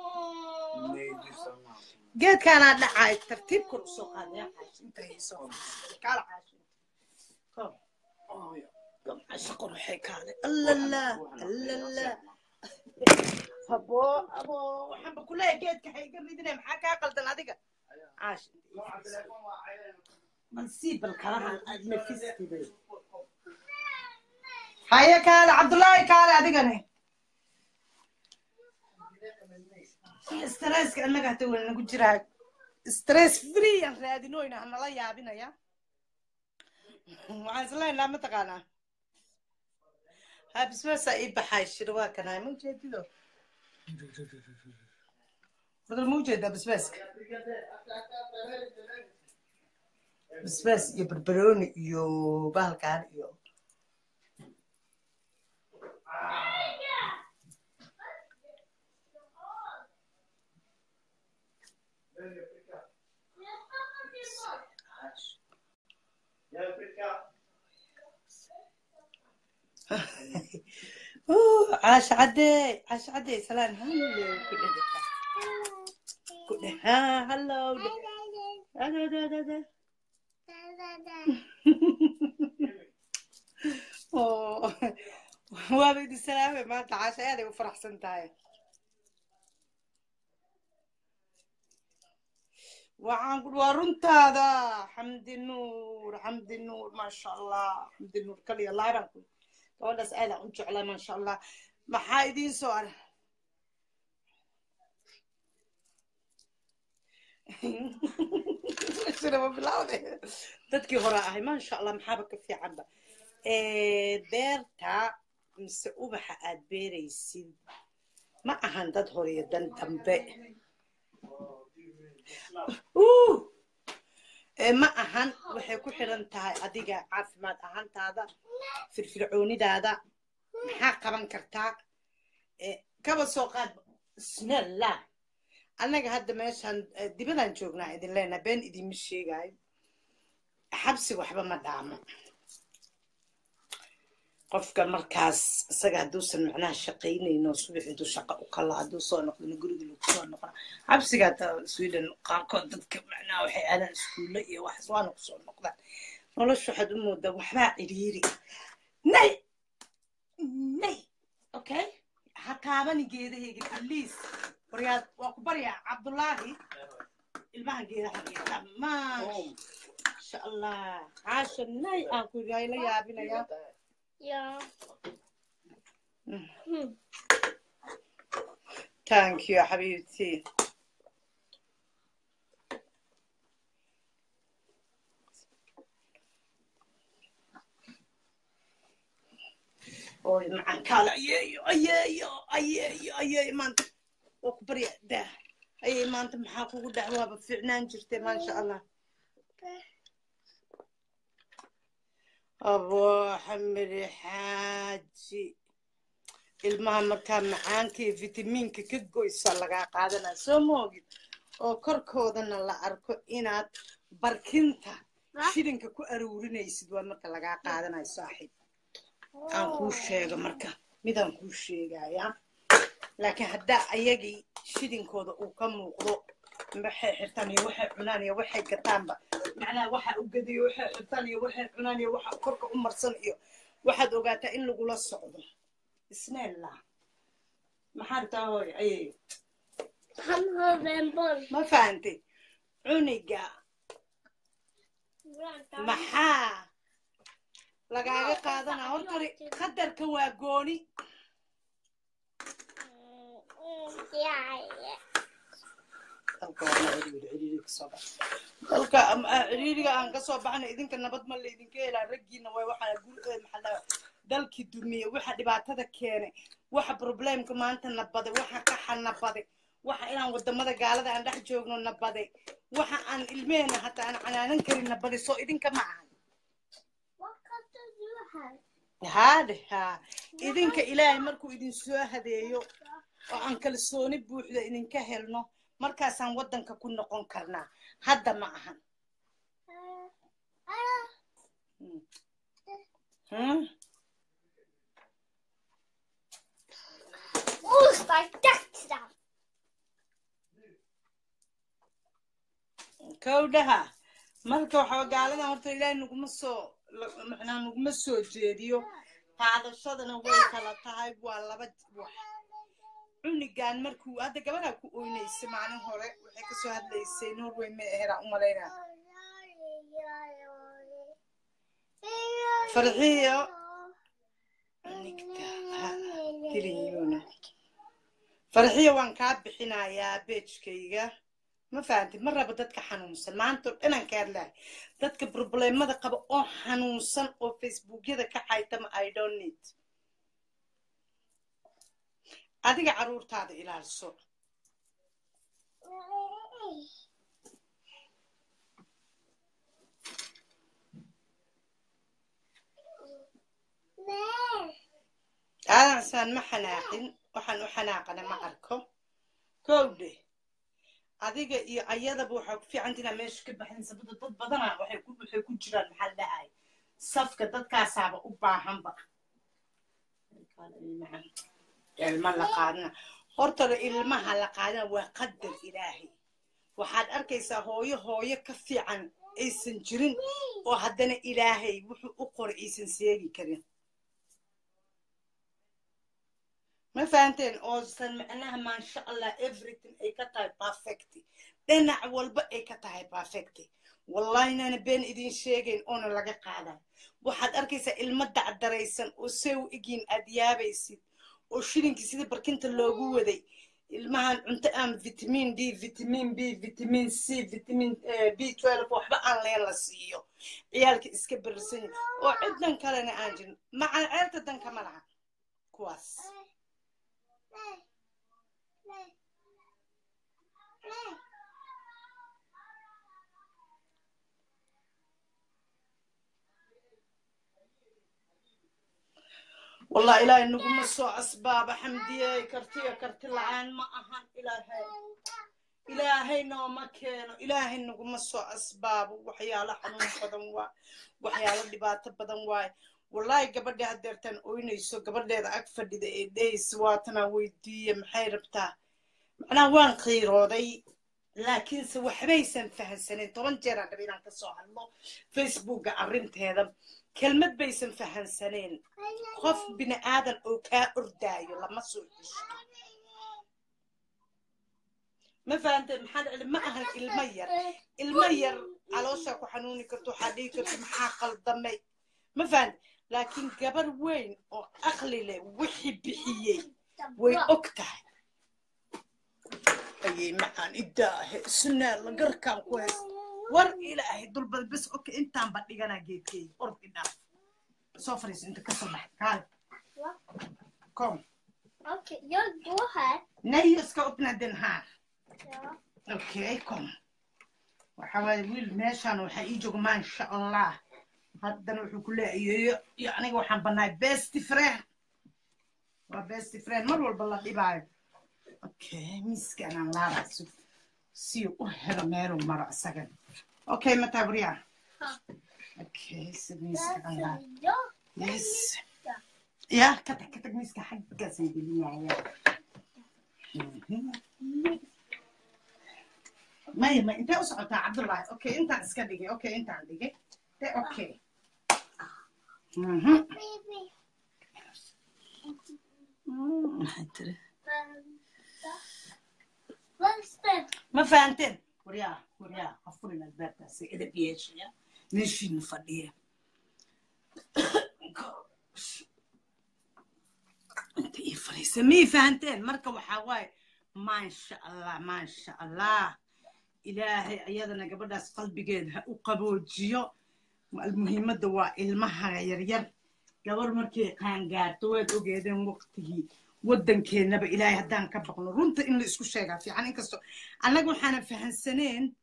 Speaker 1: geedkaanaa dhacay tartiib kor usoo qaadaya caashinta ii soo fadhiisatay kaala caashinta gamcasha qoruxay kaale allala allala habo abo waxaanba kuleeya geedka hayga ridinay maxaa kaa qaldan adiga منسيب الكلام نفستي بي هيا كال عبد الله كال ادغني ستريس كانك هتقول انا كنت جراك ستريس فري ان رادينوينا انا لا يابينيا وعايزين لا ما تقانا ها بس بس اي بحاي شروا كان مو جديد بدل مو جديد بس يبربرون يو بالكان يو عاش عدي سلام كلها هلو وابد السلامة ما تعاش هذا وفرح سنتاي وعنقول ورنت هذا حمد النور ما شاء الله حمد النور كلي الله يبارك تقول أسئلة أنت على ما شاء الله ما حايدين سؤال شنو بالله dadkii hore ahay ma sha Allah maxaa ka fiican ba beerta mise ubaxa aad beeraysid ma ahan dad hore iyo dan dambe ma ahan waxay ku xiran tahay adiga caafimaad ahaantaada firfircoonidaada maxaa qaban kartaa kaba soo qaad bismillah anaga hadda meeshan dibadaan joognaa idin leenahay been idinma sheegayo xabsi waxba ma dhaamo qofka markaas isaga hadduusan macnaha shaqaynayno subaxdu shaqo u kala hadduu soo noqdo guriga lagu soo noqdo xabsiga Sweden qaarkood dadka macnaha waxay aadaan iskuulle iyo wax soo soo noqdaan noloshu waxaad u moodaa waxbaa ciriiri nay okay ha taabani geedahayga please waryaad waa ku baryaa cabdullaahi ilmaha geedaha ma شاء الله عاشن ناي أكو جاي لا يا بنا يا thank you يا حبيبتي أوه معك كلا أيه ما أنت وكبري ده أيه ما أنت محاكو دعوة بفعنان جرتي ما شاء الله أبو حمد حاجي المهم كان معانكي فيتامينك كجويسا لغا قادنا سو موجد oo korkoodana la arko inaad barkinta shilinka ku aruurinaysid waa marka laga qaadanayo saaxiib aan ku sheego marka midaan ku sheegaya laakiin hadda ayagii shilinkooda uu ka muuqdo waxay xirtaan iyo waxay cunaan iyo waxay gataanba macnaha waxa u gadiyo waxay xirtaan iyo waxay cunaan iyo waxa korka u marsan iyo waxaad ogaataa in lagu la socdo bismillah maxaa taa hooy ay ما فهمتي عنيقة محا لقاقة قادنا هورتري خدر كواقوني dalka ciriiriga aan ka soo baxnay idinka nabad ma leedinka helaa raggiina way waxa guriga maxalla dalkii dumiye waxa dhibaatada keenay waxa problemka maanta nabaday waxa ka xanabaday waxa inaan wadamada gaalada aan dhex joogno nabaday waxa aan ilmeena hata aan canaanan karin nabaday soo idinka ma ahan ha idinka ilaahay markuu idin soo hadeeyo oo aan kalsooni buuxda idinka helno markaasaan waddanka ku noqon karnaa hadda ma ahan kowdhaha marka waxaa gaaladan horta ilaahay naguma soo jeediyo qaadashadana way kala tahay waa laba wax cunigan markuu hadda gabadhaa ku oynaysay maalin hore waxay kasoo hadlaysay norway ma aheraa u malaynaa farxiyo farxiyo waan kaa bixinayaa beejkayga ma fahanti ma rabo dadka xanuunsan maanta dhanaan ka hadlahay dadka problemada qaba oo xanuunsan oo facebookyada ka xaytama I don't need adiga caruurtaada ilaalso aadan isaan ma xanaaqin waxaan u xanaaqana ma arko kowdhe adiga iyo ayadaba waxaa ku fiican inaa meesha ka baxin sababta dad badana waxay ku jiraan maxaa la dhahay safka dadkaasaaba u baahanba ilma la qaadana hortaba ilmaha la qaadana waa qadar ilaahay waxaad arkaysaa hooyo ka fiican aysan jirin oo haddana ilaahay wuxuu u qoray aysan seegi karin ما فهمتين أوزن معناها ما شاء الله everything أي كتاي perfect دنا والبا أي كتاي perfect والله أنا بين إدين شيءين أنا لقى قاعدة واحد أركيس المدة الدريسن وسوي إجين أديابيسي وشيلين كسيد بركنت اللوجو ذي المهن أنت فيتامين دي فيتامين بي فيتامين سي فيتامين بي 12 وحبا أنا لا سيو عيالك إسكبر سن وعدنا كلنا أنجن مع عيلة دن كمالها كواس والله إلهي نقوم سو أسباب حمدية كرتي العين ما أهان إلهي نو مكان إلهي نقوم سو أسباب وحياله حنون بدن واي وحياله دبات بدن واي والله قبل ده هدرتن وينيسو قبل ده أكفر دي سواتنا ويدي محيربتا أنا وان خيرودي لكن سو حبيسن فهن سنين طبعا جرى قبينا كسوح الله فيسبوك أرنت هذا كلمة بيسن فهن سنين خوف بني آدم أو كأردايو لما سوحش ما فهمت محل ما أهل المير على وشك وحنوني كرتو حدي كرتو محاقل دمي ما فهمت لكن قبل وين أو أخلي وحي بحيي ويأكته أي معان إداه سنة لقركام كويس ور إلهي دول بس أوكي أنت عم بدينا جيتي أرد إداه سوفريس أنت كسبح تعال كم
Speaker 2: Okay, you go ahead.
Speaker 1: نيس كأبنا دنها
Speaker 2: Yeah.
Speaker 1: أوكي كم وحوالي ويل ماشان وحيجوا ما إن شاء الله هذا نروح كله يعني وحن بناي بيست فريند وبيست فريند مرة والله اللي بعد اوكي مسكين انا لا راسو سيو وهذا ميرو مرة سكن اوكي متى بريا اوكي سيب مسكين انا يس يا كتك مسكين حق سيدي لي ما انت اسعد عبد الله اوكي انت اسكدي اوكي انت عندك اوكي ما فهمتين وريا عفوري الباب بس إذا بيش يا نشي نفضيه انت ايه فريسة مي فهمتين مركب وحواي ما شاء الله إلهي أيضا قبل داس قلبي جيد وقبوجيو المهمة دواء المها يرير قبل مركي كان قارت وجيدين وقته ودن كنا بإلهي هدان كبقنا رنت إن إسكو شيء في يعني كستو أنا أقول حنا في هالسنين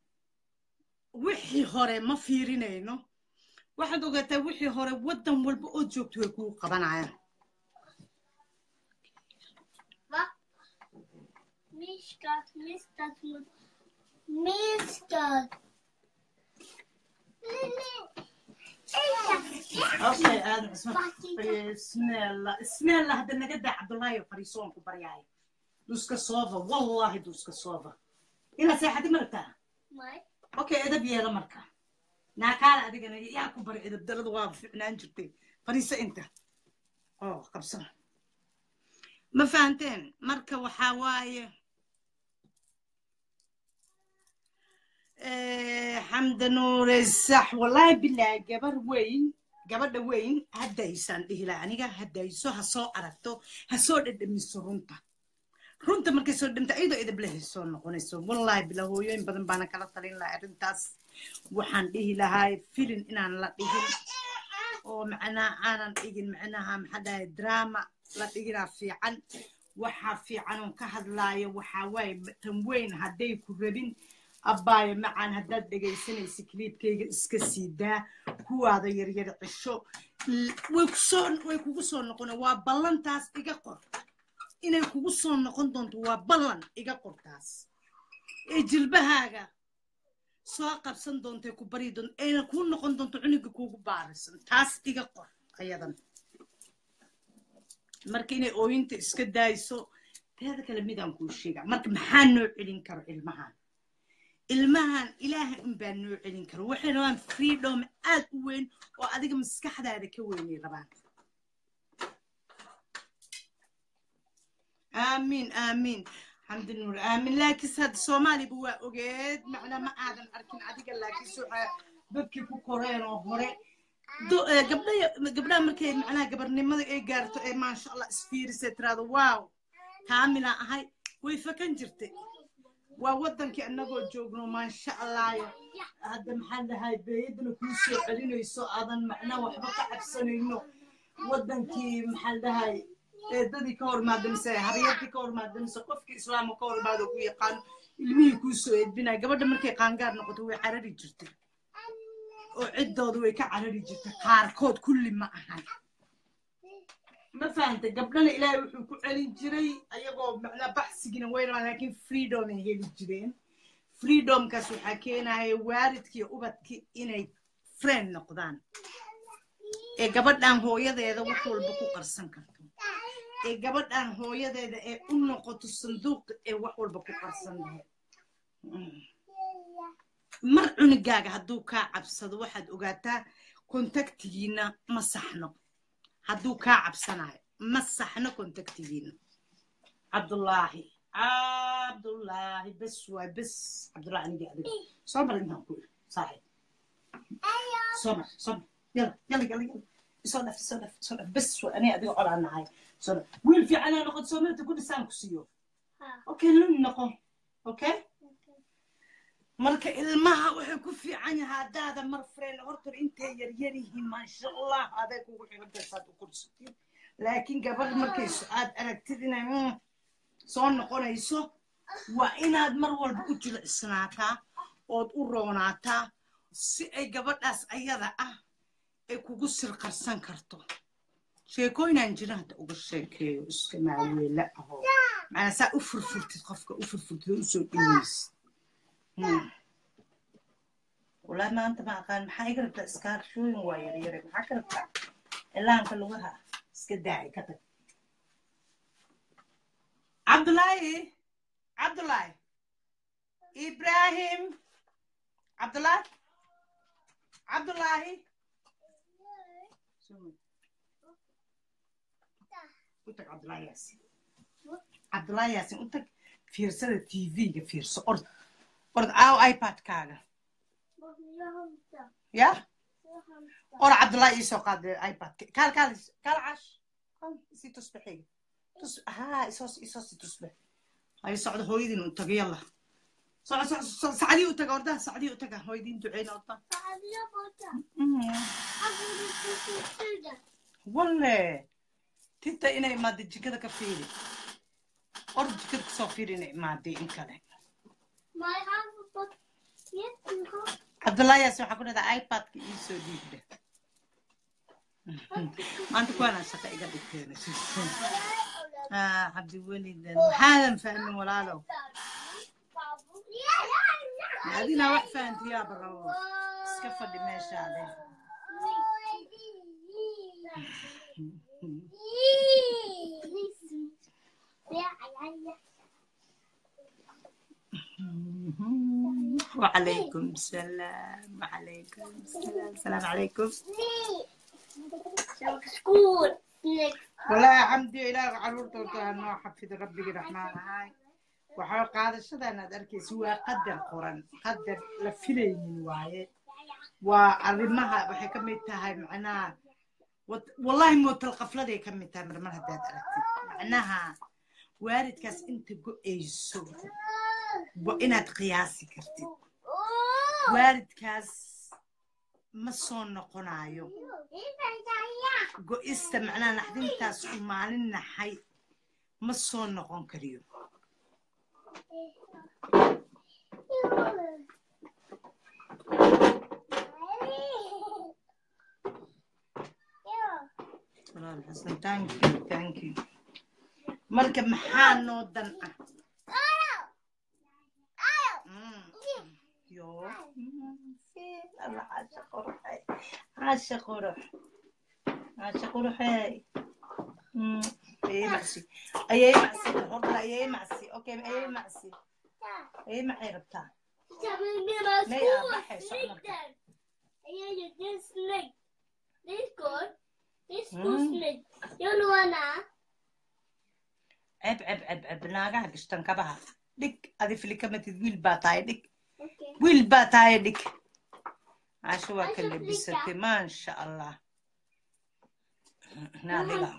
Speaker 1: وحي هوري ما فيرينينو واحد وقت وحي هوري ودن والبقود جوبتو يكون قبنا عيان اوكي هذا بسم الله هذا نقدر عبد الله فريسون كبرياي دوسك صوفا والله دوسك صوفا إلا ساحتي مرتا اوكي اذا بيلا مركا ناكال اديقنا يا كبر اذا بدرد واقف نان جرتي فريسه انت قبصه ما فهمتين مركا وحوايه حمد نور الصح والله بالله gabadha weyn haddaysaan dhihi lahaa aniga haddayso ha soo aragto ha soo dhadhamiso runta markay soo dhamta iyadoo idablehay soo noqonayso wallahi bila hooyooyin badan baana kala talin lahaa arrintaas waxaan dhihi lahaa filin inaan la dhigin oo macnaa aanan dhigin macnaha maxaa dhahay drama la dhiginaa fiican waxaa fiican oon ka hadlaayo waxaa waaye tan weyn hadday ku rabin abbaaya macaan haddaad dhegaysanaysa kiliibkayga iska sii daa kuwaada yaryar cisho way kugu soo noqona waa ballantaas iga qor inay kugu soo noqon doonto waa ballan iga qortaas ee jilbahaaga soo qabsan doontay ku bari doonto ayna kuu noqon doonto cunuga kuugu baarisan taas iga qor ayadan marka inay ooyinta iska daayso teeda kale midaan kuu sheegaa marka maxaa noo celin karo ilmahan ilaahay unbaa noo celin karo waxay rabaan freedom aad u weyn oo adiga maskaxdaada ka weynay rabaan aamiin xamdi nuur aamin laakiin hadda soomaaliba waa ogeed macnaa ma aadan arkin adiga laakiin waxaa dadkii ku koreen oo hore gabdhaha markay macnaha gabarnimada ay gaarto ee maasha allah isfiirisay tiraado waaw kaamilaa ahay way fakan jirtay waa wadankii annagoo joogno maasha allah hadda maxaan dhahay beeyadana kuu soo celinayso aadan macnaa waxba ka cabsanayno wadankii maxaan dhahay eedadii ka hormaadamise haryadii ka hormaadamise qofkii islaamka ka hormaado ku yaqaan ilmihii kuu soo edbinaya gabadha markay qaangaar noqoto way carari jirtay oo ciddooda way ka carari jirtay qaarkood kulli ma ahan ما فهمت قبلنا إلهي وحكو علين جري أيقو معنا بحثينا وين لكن فريدوم هي الجرين فريدوم كسو حكينا هي وارد كي أبد كي إني فرين نقدان قبلنا هو يدا وحول بكو قرصن كرتو قبلنا هو يدا أنقط الصندوق وحول بكو قرصن مرعون جاج هدو كعب صد واحد وقتا كونتاكتينا مسحنا هدو كعب صناعي مسحنا كونتاكتينا عبد الله بس عبد الله أنا قاعد صبر إنها كل صحيح صبر يلا صدف بس أنا أبي أقول عنها هاي صدف وين في أنا نقد صبر تقول سامك سيو أوكي لون نقول أوكي marka ilmaha waxay ku fiican yahay hadaada mar freen horta intay yaryarihiin ma sha Allah aday kugu xigantay u kursiin laakiin gabadh markay aad aragtid inay soo noqonayso waa inaad mar walba u jilicsanaataa ood u roonaataa si ay gabadhaas ayada ah ay kugu sirqarsan karto sheekooyinaan jira hadda uga sheekeeyo iska maaweela ahoo macnaa saa u furfurtid qofka u furfurtid u soo dhaweysid والله ما أنت ما كان محايقر بتسكار شوين واير محاكر بتاع إلا أنت لغها سكداعي كتب عبد الله إبراهيم عبد الله قلت عبد الله ياسين قلت في رسالة تي في في رسالة أرد آيباد كاغا يا اور عبد الله يسوق قاد ايباد كال عش سي تصبحي ها يسوس تصبح هاي صعد هويدين وتق يلا صعد سعدي وتق ورده سعدي وتق هويدين دعينا وطا والله تيتا إني ما دي كذا كفيلي أرد كذا كسافيري ما دي إن كذا عبد الله ياسين حكونا ده ايباد كيسو دي ما انت كوانا شقا ايقا دكتين عبد الوليد حالا فاهم ولا له هذينا واحد فاهم يا برو سكفر دي ماشي عليه وعليكم السلام وعليكم السلام السلام عليكم والله يا حمدي إلى عرور توتها نوع حفظ ربي الرحمن هاي وحاول قاعدة شذا أنا أدرك سوى قدر قرن قدر لفلين واعي وعلمها بحكمتها معناها والله موت القفلة دي كمتها مرمى هداد أركتي معناها وارد كاس أنت جو إيسو وإناد قياسي كرتي وارد كاس مصون نقنايو جو استمعنا نحدين تاس ومالنا حي مصون نقن كريو حسن thank you مركب محان نودن يو الله عاشق روحي ايه معسي ايه معسي هورتا ايه معسي اوكي ايه معسي ايه معي ربطها ما يا بحي شغلك عب ناقة قشتن كبها ديك هذه في اللي كمت ويل باتاي ديك ويل باتاي ديك عشوا كل بستي ما شاء الله نادلا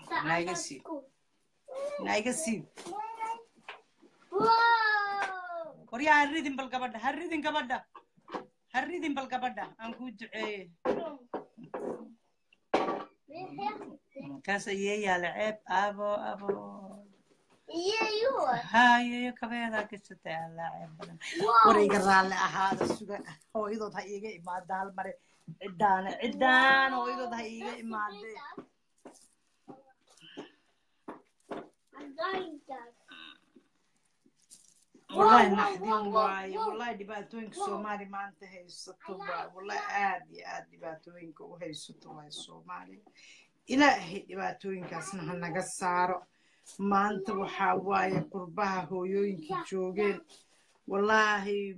Speaker 1: نايقسي وريا هريدين بالقبضة أنكو دعي كاس يا لعب أبو هاي كبيرة كستة اللعب وريق الرال هذا السوق هو يضط هيجي ما دال مري عدان هو يضط هيجي ما ده والله نحدين واي والله دباتوينك سومالي ما انتهي السطوبة والله عادي دباتوينك وهي السطوبة السومالي إلهي دباتوينك أصنها نقصارو ما أنت وحواي قربها هويوينك جوجين والله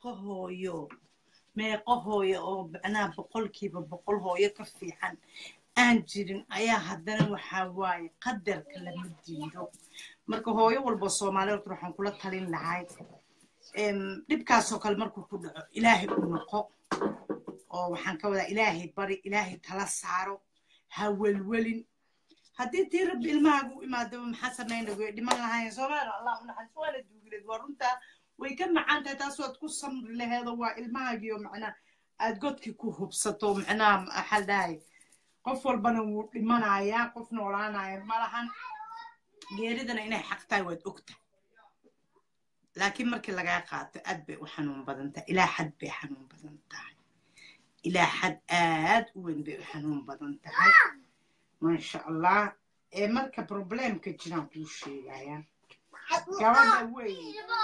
Speaker 1: meeqo hooyo oo macnaha boqolkiiba boqol hooyo ka fiican aan jirin ayaa haddana waxaa waaye qadarka lama diido marka hooyo walba Soomaaliyeed waxaan kula talin lahay dhibkaasoo kale markuu ku dhaco ilaahay u noqo oo waxaan ka wadaa ilaahay bari ilaahay tala saaro ha welwelin haddii tii rabbi ilmahaagu imaado maxaa sameynayay dhiman lahayn Soomaaliya allah u naxariiso wala duugileed waa runta way ka macaan tahay taas waad ku samri laheedo waa ilmahaagiyo macnaa aad godkii ku hubsato macnaa xal dhahay qof walbana wuu dhimanayaa qof noolaanaya malahan geeridana inay xaq tahay waad ogtahay laakiin markii lagaa qaato aad bay u xanuun badan tahay ilaa xad bay xanuun badan tahay ilaa xad aad u weyn bay u xanuun badan tahay maasha allah marka problemka jiraan kuu sheegaya gabadha wey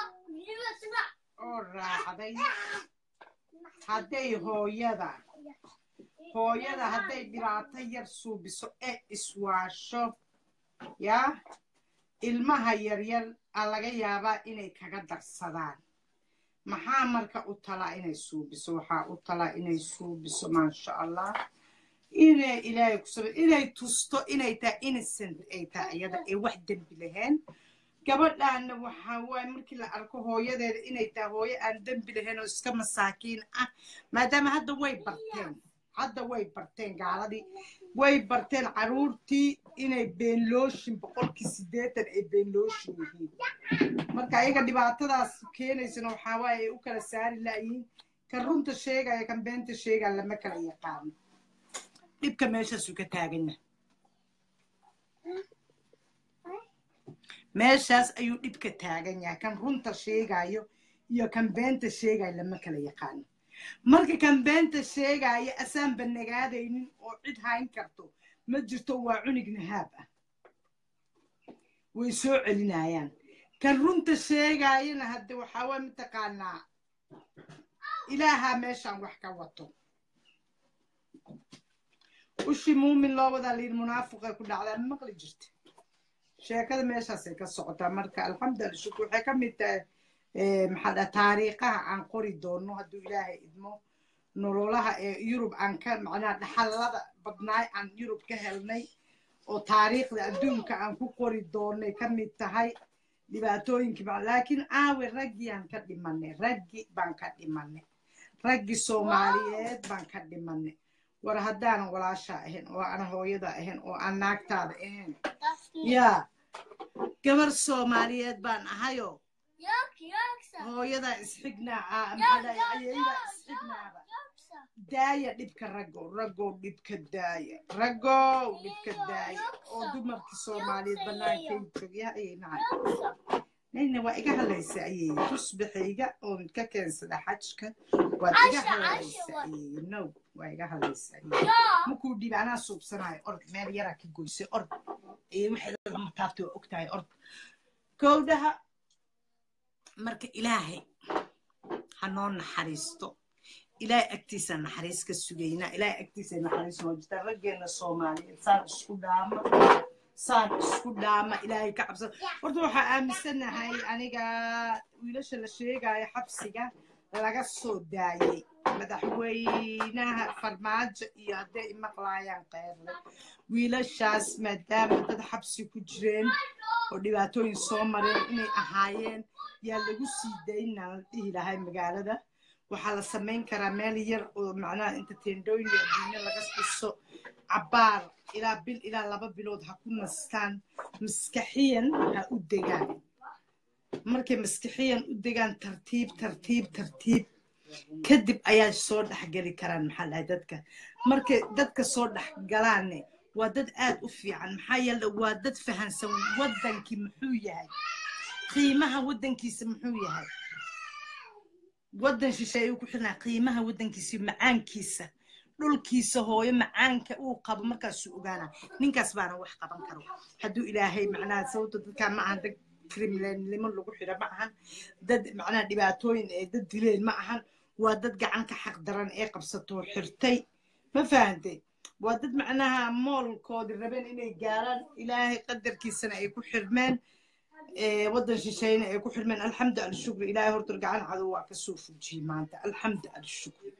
Speaker 1: oo raacday hadday hooyada hadday dhibaato yar suubiso ee iswaasho yaa ilmaha yaryar laga yaabaa inay kaga darsadaan maxaa marka u talaa inay suubiso waxaa u talaa inay suubiso maasha allah inay ilaahay ku sabir inay tusto inay tahay innocent ay tahay iyada ee wax dembi lahayn gabadhaana waxaa waaye markii la arko hooyadeeda inay tahay hooyo aan dembi lahayn oo iska masaakiin ah maadaama hadda way barteen gaaladii way barteen caruurtii inay beenlooshin 80% ay beenlooshin yihiin marka ayaga dhibaatadaas keenaysana waxaa waaye ay u kala saari laayiin kan runta sheegaya kan beenta sheegaya lama kala yaqaano dhibka meeshaasuu ka taagana meeshaas ayuu dhibka taagan yahay kan runta sheegayo iyo kan beenta sheegayo lama kala yaqaano marka kan beenta sheegayo asaan banagaadaynin oo cid hayn karto ma jirto waa cunig nahaab ah way soo celinayaan kan runta sheegayana hadda waxaa waa mataqaanaa ilaaha meeshaan wax ka wato ushi muumin loo wadaa liin munaafiqay ku dhacdaa maqli jirta sheekada meeshaasay ka socotaa marka alxamdulillah shukr waxay ka mid tahay maxaa dhaha taariikhaha aan qori doono hadduu ilaahay idmo nololaha ee yurub aan ka macnaha dhaxalada badnaay aan yurub ka helnay oo taariikhda adduunka aan ku qori doonay ka mid tahay dhibaatooyinkii laakiin aawe raggiyaan ka dhimanay raggi baan ka dhimanay raggi soomaaliyeed baan ka dhimanay war haddaanan walaasha ahayn oo aan hooyada ahayn oo aan naagtaada ahayn yaa gabar soomaaliyeed baan ahayo hooyada isxignaa ayeeyda isxignaaba daaya dhibka raggow dhibka daaya raggow dhibka daaya oo dumarkii soomaaliyeed bannaankay jogyaha ayay nacay nayna waa iga hadlaysa ayay tusbaxayga oon ka keensada xajka waad iga hadlaysa ayay no waa iga hadlaysa ayay markuu dhibi anaa suubsanayo ord meel yaraa ka goysay ord ayay waxay lama taabtay waa ogtahay ord gowdhaha marka ilaahay ha noo naxariisto ilaahay agtiisa naxariis ka sugaynaa ilaahay agtiisa naxariis noo jirta raggeena soomaaliyeed saan isku dhaama ilaahay ka cabsada horta waxaa aaminsanahay aniga wiilasha la sheegayo xabsiga laga soo daayay madaxweynaha farmaajo iyo hadday imaqlaayaan qeyrle wiilashaas maadaama dad xabsi ku jireen oo dhibaatooyin soo mareen inay ahaayeen yaa lagu sii daynaa la dhihi lahay magaalada waxaa la samayn karaa meel yar oo macnaha inta teendooyin iyo adduunyo laga dhiso cabbaar ilaa bil ilaa 2 bilood ha ku nastaan maskaxiyan ha u degaan markay maskaxiyan u degaan tartiib kadib ayaa soo dhexgeli karaan maxaa dhahay dadka markay dadka soo dhexgalaanne waa dad aad u fiican maxaa yeele waa dad fahansan waddankii muxuu yahay qiimaha waddankiisa muxuu yahay waddan shisheeye ku xirnaa qiimaha waddankiisa macaankiisa dhulkiisa hooyo macaanka uu qabo markaasuu ogaanaa ninkaas baana wax qaban karo hadduu ilaahay macnaha sababta dadkaa ma ahan dad kriminalnimo lagu xidha ma ahan dad macnaha dhibaatooyin ee dad dileen ma ahan waa dad gacanka xaq daran ee qabsatoo xirtay ma fahantay waa dad macnaha moolkoodii rabeen inay gaaraan ilaahay qadarkiisana ay ku xirmeen waddan shisheeyna ay ku xirmeen alxamdu alshukri ilaahay horta gacan cadow waa ka soo fujiyey maanta alxamdu alshukri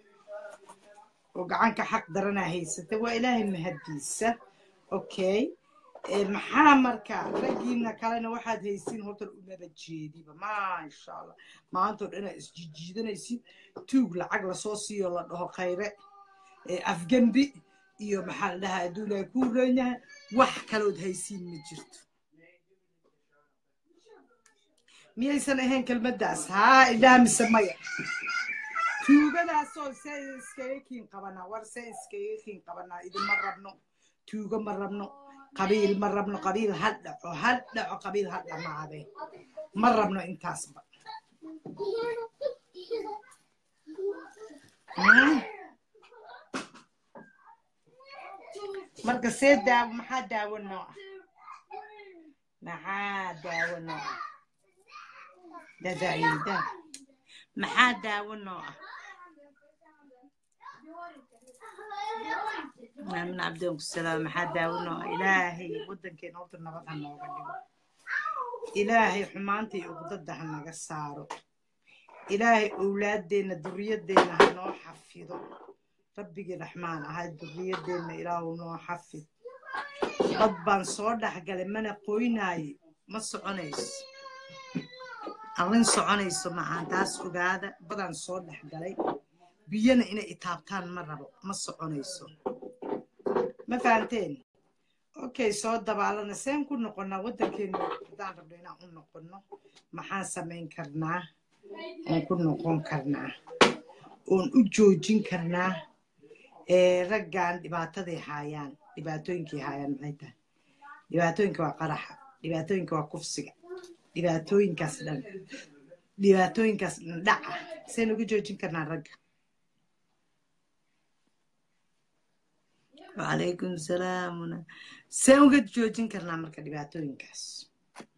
Speaker 1: oo gacanka xaq daranaa haysata waa ilaahay mahadiisa okay maxaa marka raggiina kalena waxaad haysiin horta umaba jeediba maasha allah maantoo dhanaa isjijiidanaysid tuug lacag lasoo siiyo la dhaho khayre afgembi iyo maxaa la dhahaa hadduu ilaahay kuu reeyahay wax kalood haysiin ma jirto miyaysan ahayn kelmaddaas haa idhaamise maya tuugadaasoo se iskaga kiin qabanaa war se iskaga kiin qabanaa idinma rabno tuugo ma rabno qabiil ma rabno qabiil ha dhaco qabiil ha dhamaade ma rabno intaasba marka see daawo maxaa daawo noo ah dadaayda maxaa daawo noo ah من عبدهم السلام حد داونا إلهي ودن كي نوت النبض هنوغا ديو إلهي حمانتي وقضد هنوغا سارو إلهي أولاد دينا درية دينا هنو حفظو ربي الرحمن هاي درية دينا إلهي نو حفظ ربان صور حقا لمنا قويناي ما سعنيس أغلين سعنيس معان تاس فقادة بدان صور حقا بينا إنا إتابتان مرة ما سعنيسو ما فهمتين اوكي سو دبالنا سين كنا قلنا ودكين دان ربنا ان قلنا ما حان سمين كرنا ان كنا قون كرنا ان وجوجين كرنا رجان دباتدي هايان دباتوينكي هايان ميتا دباتوينكي waa qaraxa dhibaatooyinka waa kufsiga dhibaatooyinkaas dhaca seen ugu joojin karnaa ragga وعليكم السلام سأوجد جوجين كرنا مركز دباتوين كاس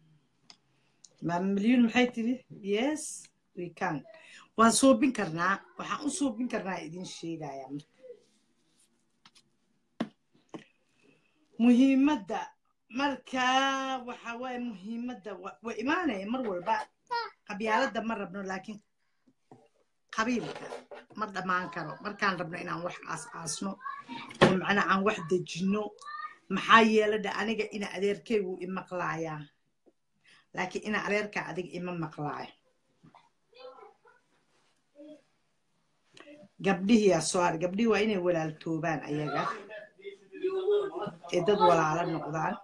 Speaker 1: ما مليون maxay tiri yes we can waan suubin karnaa waxaan u suubin karnaa idin sheegaya muhiimadda marka waxa way muhiimadda way imaanay mar walba qabyaaladda ma rabno laakiin qabiilka ma dhamaan karo markaan rabno inaan wax aasno oo macna aan wax dejino maxaa yeelada aniga ina adeerkay uu imaqlaaya laakiin ina adeerka adiga ima maqlaay gabdhihi aswaar gabdhihi waa inay walaaltoobaan ayaga ee dad walaalo noqdaan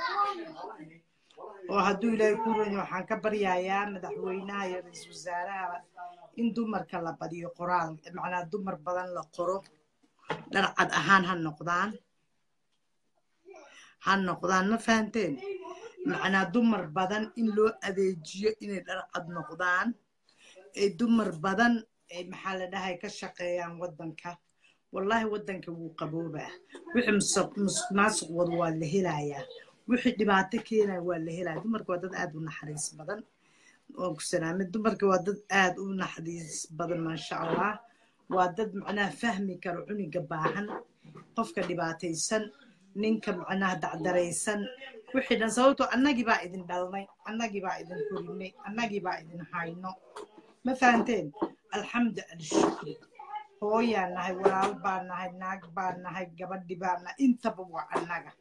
Speaker 1: oo hadduu ilaahay ku roon waxaan ka baryayaa madaxweynaha iyo ra'iisul wasaaraha in dumarka la badiyo qoraal macnaa dumar badan la qoro dharcad ahaan ha noqdaan ma fahanteen macnaa dumar badan in loo adeejiyo inay dharcad noqdaan ee dumar badan ee maxaa la dhahay ka shaqeeyaan waddanka wallahi waddanka wuu qaboobaa wixii musuqmaasuq wada waa la helayaa wixii dhibaato keenaya waa la helaya dumarka waa dad aad u naxariis badan oo ku salaamay dumarka waa dad aad u naxariis badan maasha allah waa dad macnaha fahmi karo cuniga baahan qofka dhibaataysan ninka macnaha dacdaraysan wixii dhan sababtoo annagii baa idin dhalnay annagii baa idin korinay annagii baa idin hayno ma fahanteen alxamdu alshukri hooyaan nahay walaal baan nahay naag baan nahay gabadhi baan nahay intaba waa annaga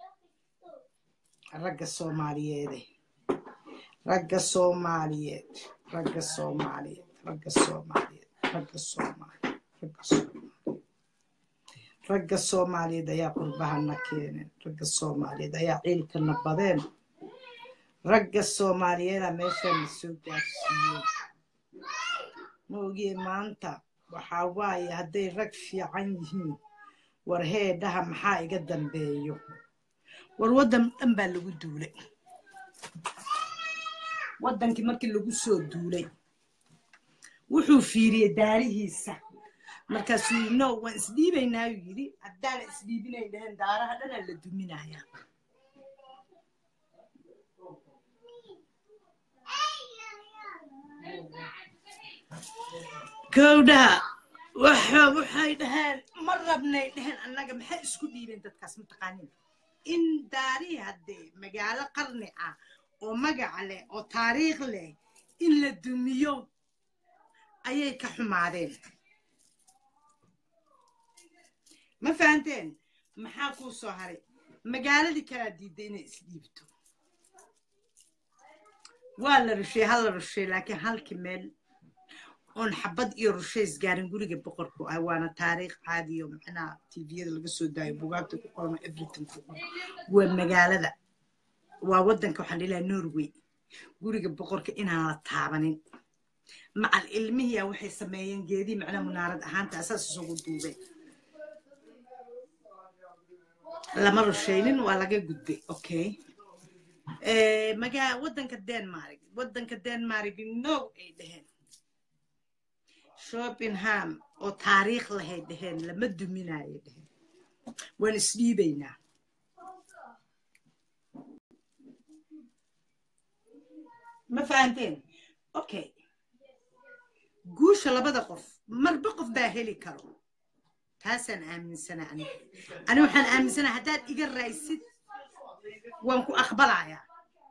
Speaker 1: ragga soomaaliyeede ragga soomaaliyeed ragga soomaaliyeed ragga soomaaliyeed ragga soomaaliyeed ragga soomaaliyeed ragga soomaaliyeed ayaa qurbahana keeneen ragga soomaaliyeed ayaa ciilkana badeen ragga soomaaliyeeda meeshaan soo gaarsiiyeen ma ogiye maanta waxaa waaye hadday rag fiican yihiin war heedhaha maxaa iga dambeeyo war waddan dhan baa lagu duulay waddankii markii lagu soo duulay wuxuu fiiriyey daarihiisa markaasuu yidhi no waan isdhiibaynaa uu yidhi haddaana isdhiibinay dhaheen daaraha dhanaa la duminayaa kowdhaha waxay dhaheen ma rabnay dhaheen annaga maxay isku dhiibeen dadkaas mataqaanin in daarihi haddee magaalo qarni ah oo magac leh oo taariikh leh in la dumiyo ayay ka xumaadeen ma fahanteen maxaa kuu soo haray magaaladii kalaa diidday inay isdhiibto waa la rusheey hal la rusheey laakiin halkii meel oon xabad iyo rusheys gaarin guriga boqorku ah waana taariikh caadiyo macnaha tviyada laga soo daayo bugaagta ku qorno everything ku qorno waa magaalada waa waddanka waxaan dhilaha norway guriga boqorka inaan la taabanin macal ilmihiya waxay sameeyeen geedii macnaha munaarad ahaanta asaas isugu duubay lama rusheynin waa laga gudbay okay waddanka denmark no ay dheheen shoppingham oo taariikh lahay dheheen lama duminaayo dheheen waan isdhiibaynaa ma fahanteen okay guusha labada qof marba qof baa heli karo taasaan aaminsanaa ani waxaan aaminsanaa haddaad iga raaysid waan ku aqbalayaa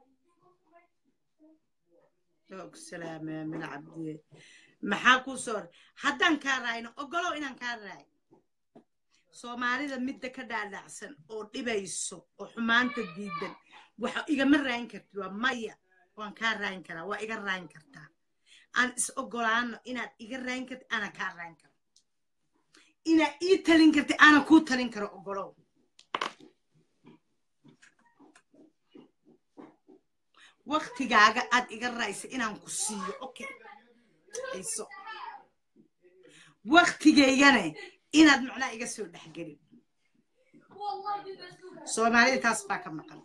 Speaker 1: salaam min cabdi maxaa ku soo haddaan kaa raayno ogolow inaan kaa raay soomaalida midda ka dhaadhacsan oo dhibayso oo xumaanta diidan waxa igama raayin kartid waa maya waan kaa raayin karaa waa iga raayin kartaa aan is ogolaano inaad iga raayin kartid ana kaa raayin karo inaad ii talin kartid ana kuu talin karo ogolow waqtigaaga aad iga raaysa inaan ku siiyo okay ayso waqtigaygana inaad macnaa iga soo dhexgelin soomaalida taas baa ka maqan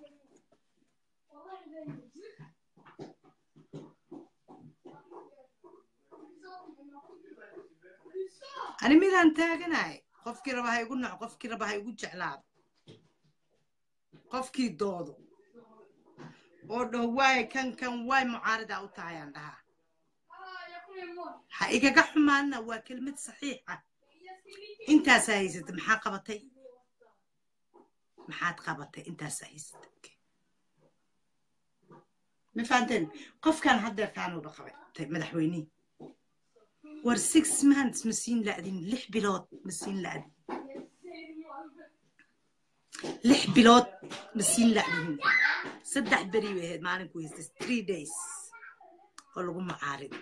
Speaker 1: ani midaan taaganahay qofkii raba ha igu naco qofkii raba ha igu jeclaado qofkii doodo oo dhow waay kan waay mucaarada u tahay aan dhahaa ha igaga xumaana waa kelmad saxiix ah intaas haysatay maxaad qabatay intaas haysatay ma fahanteen qofkan hadda taanu baqabtay madaxweynihi war 6 months masiin laadin 6 bilood masiin laadin 6 bilood masiin laadin 3 beri weed maalinku haystay 3 days oo lagu mucaarid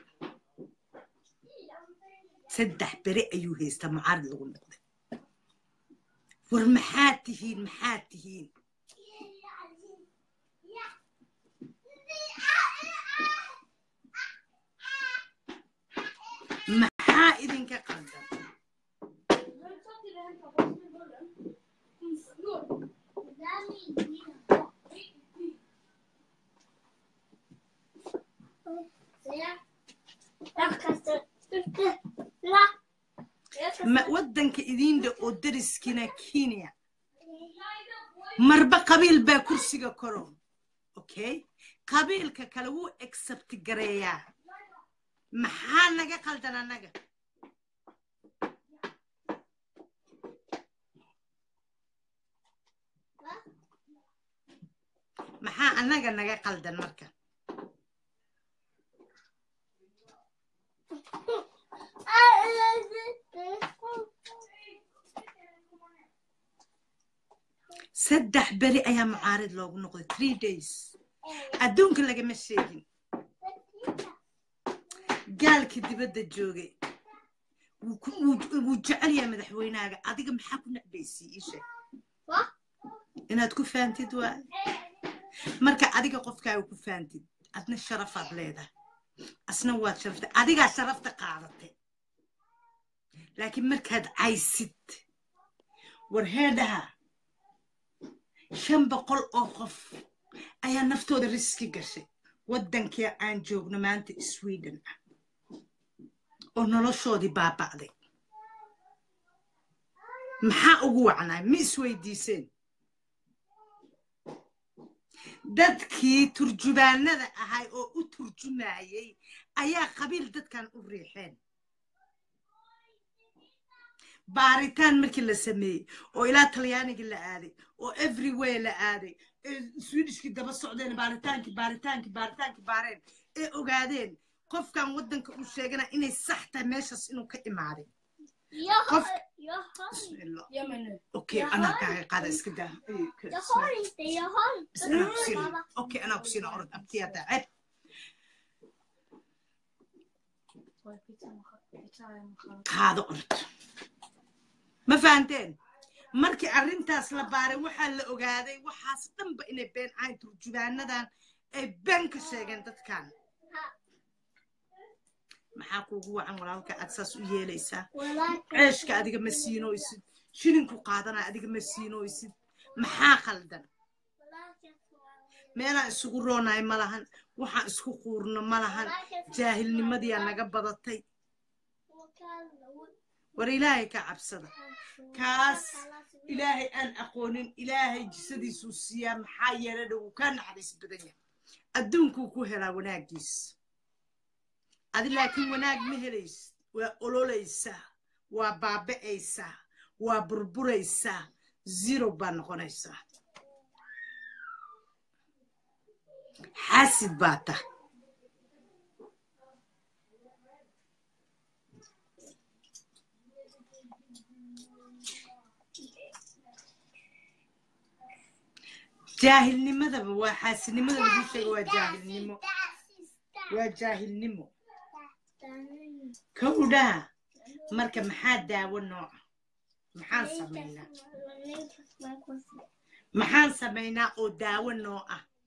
Speaker 1: 3 beri ayuu haystaa mucaarid lagu noqday war maxaad tihiin maxaa idinka qaldan ma wadanka idinda oo dariskina Kenya marba qabiil baa kursiga koro okay qabiilka kale wuu accept gareeyaa maxaa naga qaldan anaga maxaa anaga naga qaldan marka saddex beri ayaa mucaarid loogu noqday 3 days adduunka lagama sheegin gaalkii dibadda joogay wuu jecel yahay madaxweynaaga adiga maxaa ku nacbaysay ii sheeg inaad ku faantid waa marka adiga qofkaaga ku faantid adna sharafaad leedahay asna waad sharaftay adigaa sharafta qaadatay laakiin markaad caysid war heedhaha 500 oo qof ayaa naftooda riski gashay wadankii aan joogno maanta Sweden oo noloshoodii baaba'day maxaa ugu wacnaa ma isweydiiseen dadkii turjubaanada ahay oo u turjumayay ayaa qabiil dadkan u riixeen baaritaan markii la sameeyay oo ilaa talyaaniga la aaday oo everywhere la aaday Swedishkii daba socdeen baaritaankii baareen ee ogaadeen qofkan wadanka u sheegana inay sax tahay meeshaas inuu ka imaaday اوكي انا قاعده اسكده اوكي انا كسينا اورد ابتيا تعب هذا اورد ما فهمتين markii arintaas la baaray waxa la ogaaday waxaas dhanba inay been ay turjubaanadan ay been ka sheegeen dadkan maxaa kuugu wacan walaalka aad saas u yeelaysaa ceeshka adiga ma siinooysid shilinku qaadana adiga ma siinooysid maxaa khaldan meela isugu roonaay malahan waxa isku quurno malahan jaahilnimadii naga badatay war ilaahay ka cabsada kaas ilaahay aan aqoonin ilaahay jisadiisu siyaa maxaa yeelay uu ka naxariis badan yahay adduunku ku helaa wanaagiis adi laakiin wanaag ma helaysid waa ololeysaa waa baaba'aysaa waa burburaysaa zero baa noqonaysaa xaasid baa tahay jaahilnimadaba waa xaasidnimada lagu sheego waa jaahilnimo كودا مركب محاد داون نوع محان سمينا أو داون نوع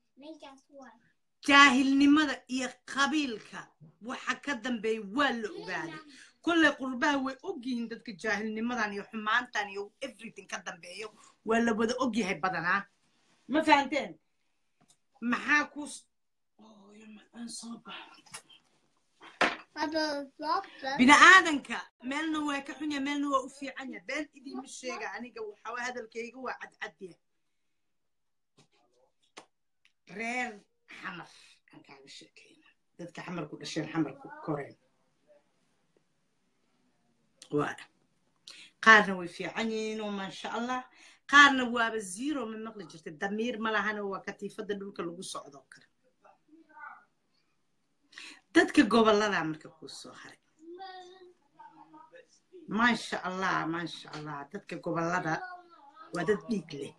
Speaker 1: جاهل نمضى يا قبيلك وحكدم بي والو قالي كل قرباه وأوجي هندك جاهل نمضى يحمان تاني و everything كدم بيه ولا بده أوجي هاي بدنا ما فهمتين محاكوس يا أنصابه بنا آدنك مالنا واكحنيا مالنا وأوفي عنيا بين إدي مش شيء عني جو حوا هذا الكيجو عد عديه رير حمر كان كعب الشكينا دتك حمر كل شيء حمر كورين قارنا وفي عنين وما شاء الله قارنا واب الزيرو من مقلة جرت الدمير ملهنا وكتيفة دلوك اللي قصوا عذوكر دتك قبل لا عمرك قصوا هاي ما شاء الله ما شاء الله دتك قبل لا ودت بيكلي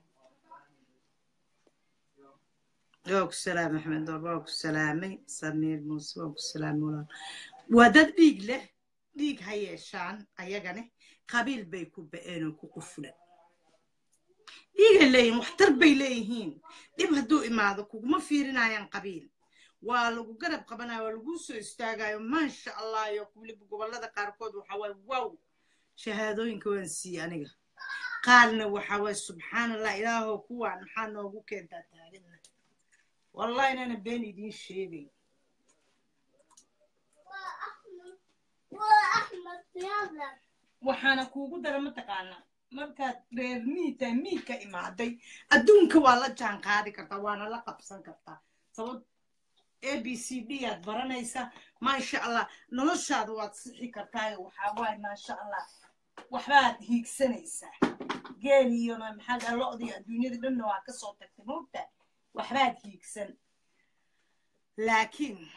Speaker 1: وعليكم السلام محمد وعليكم السلام سمير موسى وعليكم السلام مولانا ودت بيكله ديك هاي شان أيجانه قبيل بيكون بينه كقفلة ديك اللي محتر بيليهين دي بهدو إمادك وما فيرنا ين قبيل ولو قرب قبنا ولو سو استاجا ما شاء الله يقول بقبل هذا كاركود وحوي واو شهادوين كونسي أنا قالنا وحوي سبحان الله إلهه كوان محنا وكنت تعلمنا والله أنا بيني دين شيء waxaana kuugu dara mataqaana markaad reer miidka imaaday adduunka waa la jaan qaadi kartaa waana la qabsan kartaa sabab ABCD aad baranaysaa maasha allah noloshaada waad sixi kartaa waxaa waay maasha allah waxbaad hiigsanaysaa geeliyona maxaa lo'dii adduunyada dhanna waa ka soo tagtay moogta waxbaad hiigsan laakiin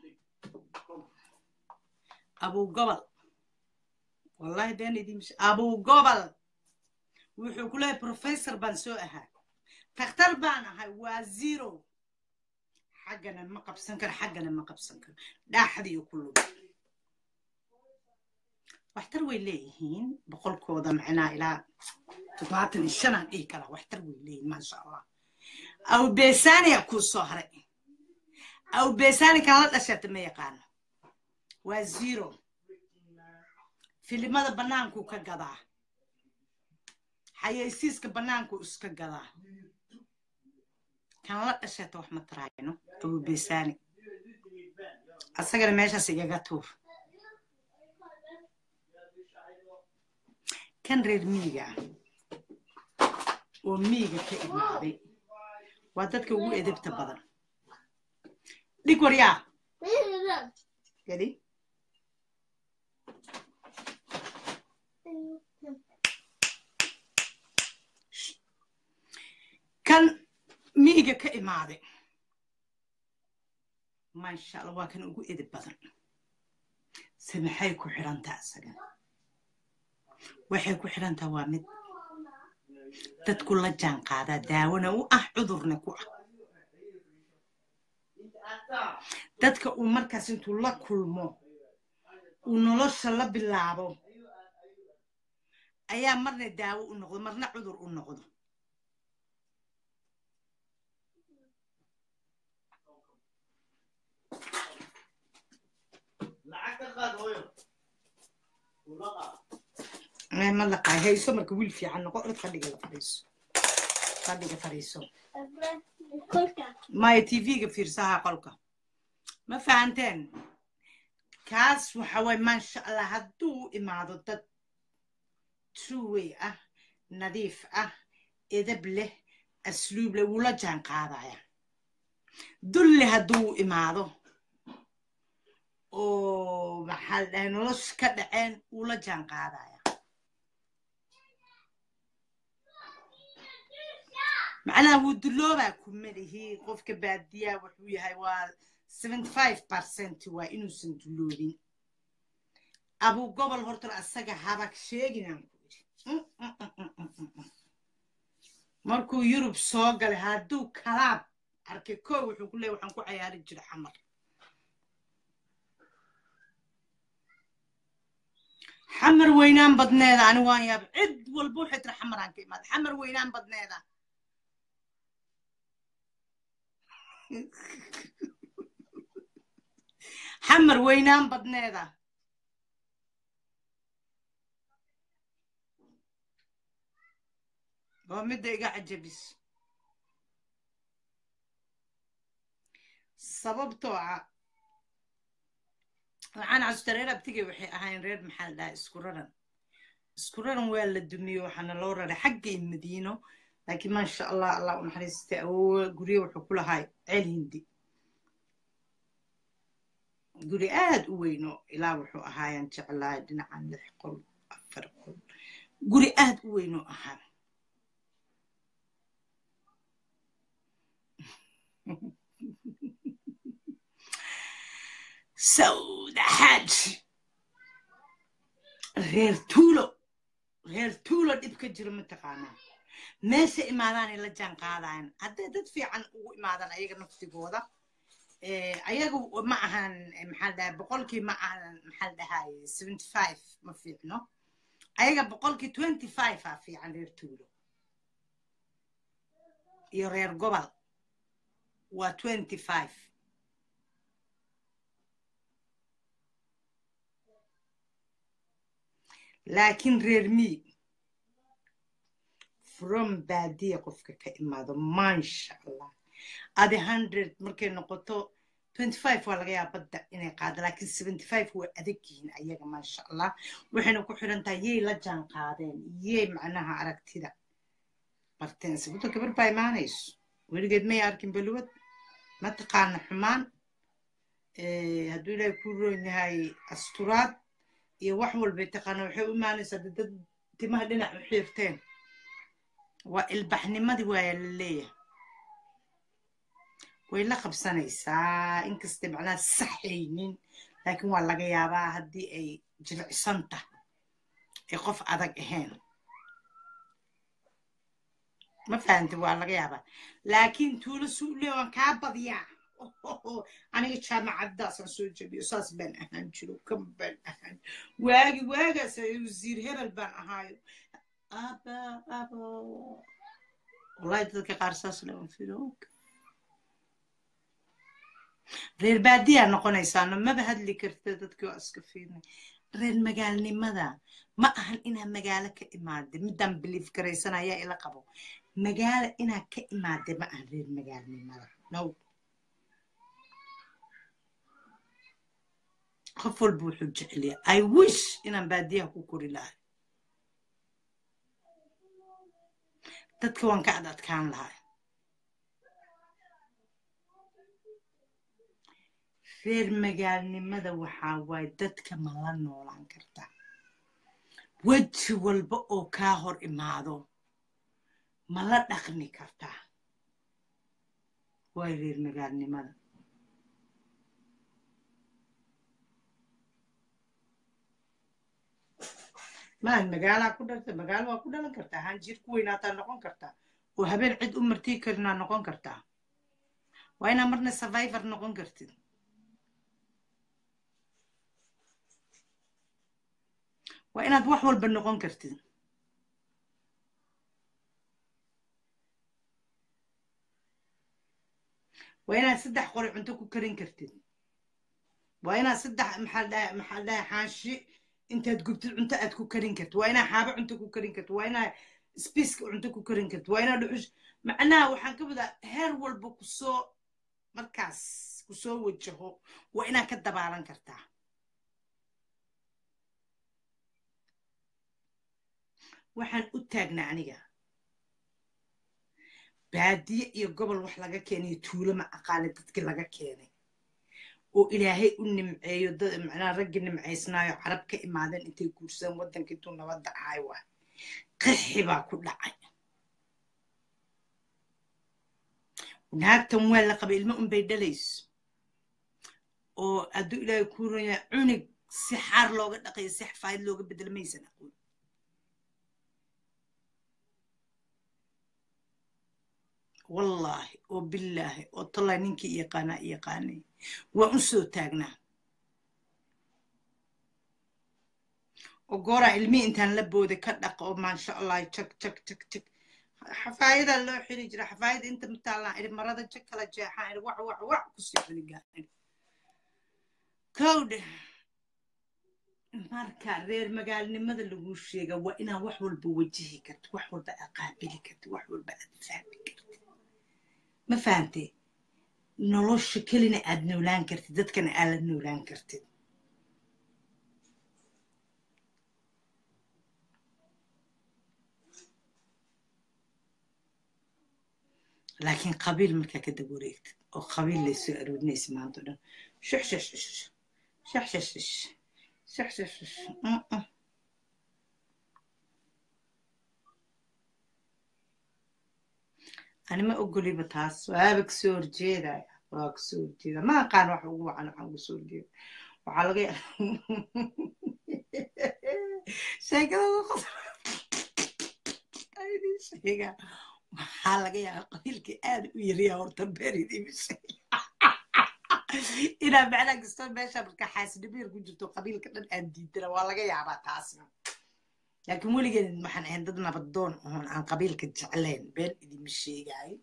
Speaker 1: أبو قبل والله داني دي مش أبو قبل وحو كلها بروفيسور بنسوقها تختار بانا هاي وزيرو حقنا ما قبسنكر حقنا ما قبسنكر لا أحد يقولوا واحتروا إليهين بقول كوضا معنا إلى تطلعتني الشنان إيه كلا واحتروا إليهين ما شاء الله أو بيساني أكون صهري أو بيساني كانت أشياء ما يقانا وزيرو في لماذا بنانكو كجدا حيسيس كبنانكو اسكجدا كان لا أشياء توح متراينو أو بيساني أصغر ماشى سيجاتوف كان رير ميجا وميجا كإبنادي وادتك هو إدب تبادر ليكوريا كذي كان ميجا كإمادي ما شاء الله وكان أقول إذا بدن سمحيكو حرانتا أسجن وحيكو حرانتا وامد تدكل لجان قادا داونا عذرنا كوع dadka uu markaas intuu la kulmo uu nolosha la bilaabo ayaa marna daawo u noqdo marna cudur u noqdo ما لقى هيسو marka wiil fiican noqo cid fadhiga fariiso ما TV fiirsaha qolka ما فهمتين كاس وحوي ما شاء الله هدو إمادو دد توي نظيف إذب له أسلوب له ولا جان قاضايا دل هدو إمادو أو محل نص كدعين ولا جان قاضايا معناه هو دلوبا كمله قف كبادية وحوي هاي 75% waa inuusan duloobin abu gobol horta asaga habak sheeginaan markuu Yurub soo galay haduu kalaab arkay koo wuxuu ku leeyahay waxaan ku ciyaari jiray xamar xamar weynaan badneeda ani waan yaab cid walba waxay tir xamaraan ka imaad xamar weynaan badneeda حمر وينام بدنيدا ومدة قاعد جبس سببته أنا عشترينا بتيجي وحي أهين ريد محل ده اسكررن ولا الدنيا وحنا لورا حقي المدينة لكن ما شاء الله الله محرسته أو قريه وحكولها هاي عيل هندي guri aad u weyno ilaa wuxuu ahaayaan jeclaa dhinacan 6 qol 4 qol guri aad u weyno ahaa سودا حاج غير تولو دبك جرى متقانا ماشي إمادان إلا جان قادان هدا دد في عن إمادان أيغا نفتي قوضا أيغا معهن محل ده بقولكي معهن محل ده هاي 75 ما في عنو أيغا بقولكي 25 في عن غير تولو يغير قبل و 25 لكن غير مي from بادية قفك كإمادة ما شاء الله هذه 100 مركين نقطة 25 ولا غير بدأ إني قاعدة لكن 75 هو أذكين أيها ما شاء الله وحنا كحرن تايي لجان قادين يي معناها عرقتي ذا مرتين سبتو كبر باي مانيش ولقد ما ياركن بلود ما تقارن حمان هدول يكونوا هاي أسطورات يوحول بيتقانوا وحيو مانيس دد تمهدنا حيرتين والبحني ما دي ويا اللي ويلا خبسانيسا إنك استمعنا صحيين لكن والله يابا هدي أي جرع سنته يقف أدق هين ما فهمت والله يابا لكن طول سؤالي وكابض يا أنا كشام عداس سويت بيصاص بن أهان شلو كم بن أهان واجي سيوزير هبل بن أهايو أبا والله يدك قارساس لهم فيروك غير بادية نقونيسان ما بهد لي كرتدتك واسكفيني غير مقالني ماذا ما أهل إنها مقالة كإمادة مدام بلي فكريسان يا إلا قبو مقالة إنها كإمادة ما أهل غير مقالني ماذا نو خفوا البوحو جعلي I wish إنها بادية كوكوري لها تتكوان قاعدة كان لها غير magaalnimada waxaa waay dadka ma la noolaan kartaa weji walba oo kaa hor imaado ma la dhaqmi kartaa waay reer magaalnimada maan magaalaa ku dhalta magaalo waa ku dhalan kartaa hanjir ku weynaataa noqon kartaa oo habeen cid u martii karinaa noqon kartaa waa inaa marna survivor noqon kartid waa inaad wax walba noqon kartid waa inaad 3 qori cunto ku karin kartid waa inaad 3 maxal dhahay xaashi intaad gubtid cunto aad ku karin kartid waa inaad xaabo cunto ku karin kartid waa inaad spiiska cunto ku karin kartid waa inaad dhuxush macnaha waxaan ka wadaa heer walba kusoo markaas kusoo wajaho waa inaad ka dabaalan kartaa waxaan u taagnaa aniga baadiye iyo gobol wax laga keenay tuulo ma aqaana dadkii laga keenay oo ilaahay u nimceeyo dad macnaa raggi nimcaysnaayo carab ka imaadeen intay guursadeen waddankii intuu nabadda ahay waa qixi baa ku dhacay naagtan waa la qabay ilmo unbay dhalayso oo hadduu ilaahay kuu raya cunug si xaar looga dhaqayo si xafaayad looga bedelo maysan aqoon والله وبالله وطلع نينكي يقاني وأنسو تاقنا وقورا علمي انتان لبو ذي كدق وما شاء الله تشك تشك تشك تشك حفايدة اللو حيري جرا حفايدة انت متالع إذا مرادة تشكلا جاحا إذا وع كسي حلقان كود marka reer magaalnimada lagu sheega waa inaa wax walba wajihi karto wax walba aqaabili karto wax walba aad fahmi karto ma fahamtay nolosha kelina aad noolaan kartid dadkana aad la noolaan kartid laakiin qabiil markaa ka dab wareegtid oo qabiil laysoo aroodinaysa maanta dhan shush شح أنا ما أقول لي بتاس وأبك سور جيدا واك سور جيدا ما كان واحد هو عن سور جيدا وعلى شيء كذا شيء حلقة قبيلك أنا ويريا ورتبري دي مش إذا معنا قصة ماشى بالكحاس نبير كنت قبيلك أندي ترى والله جاي على تاسنا لكن مو لقي ما حنا عندنا بالدون هون عن قبيلك جعلين بين دي مش جاي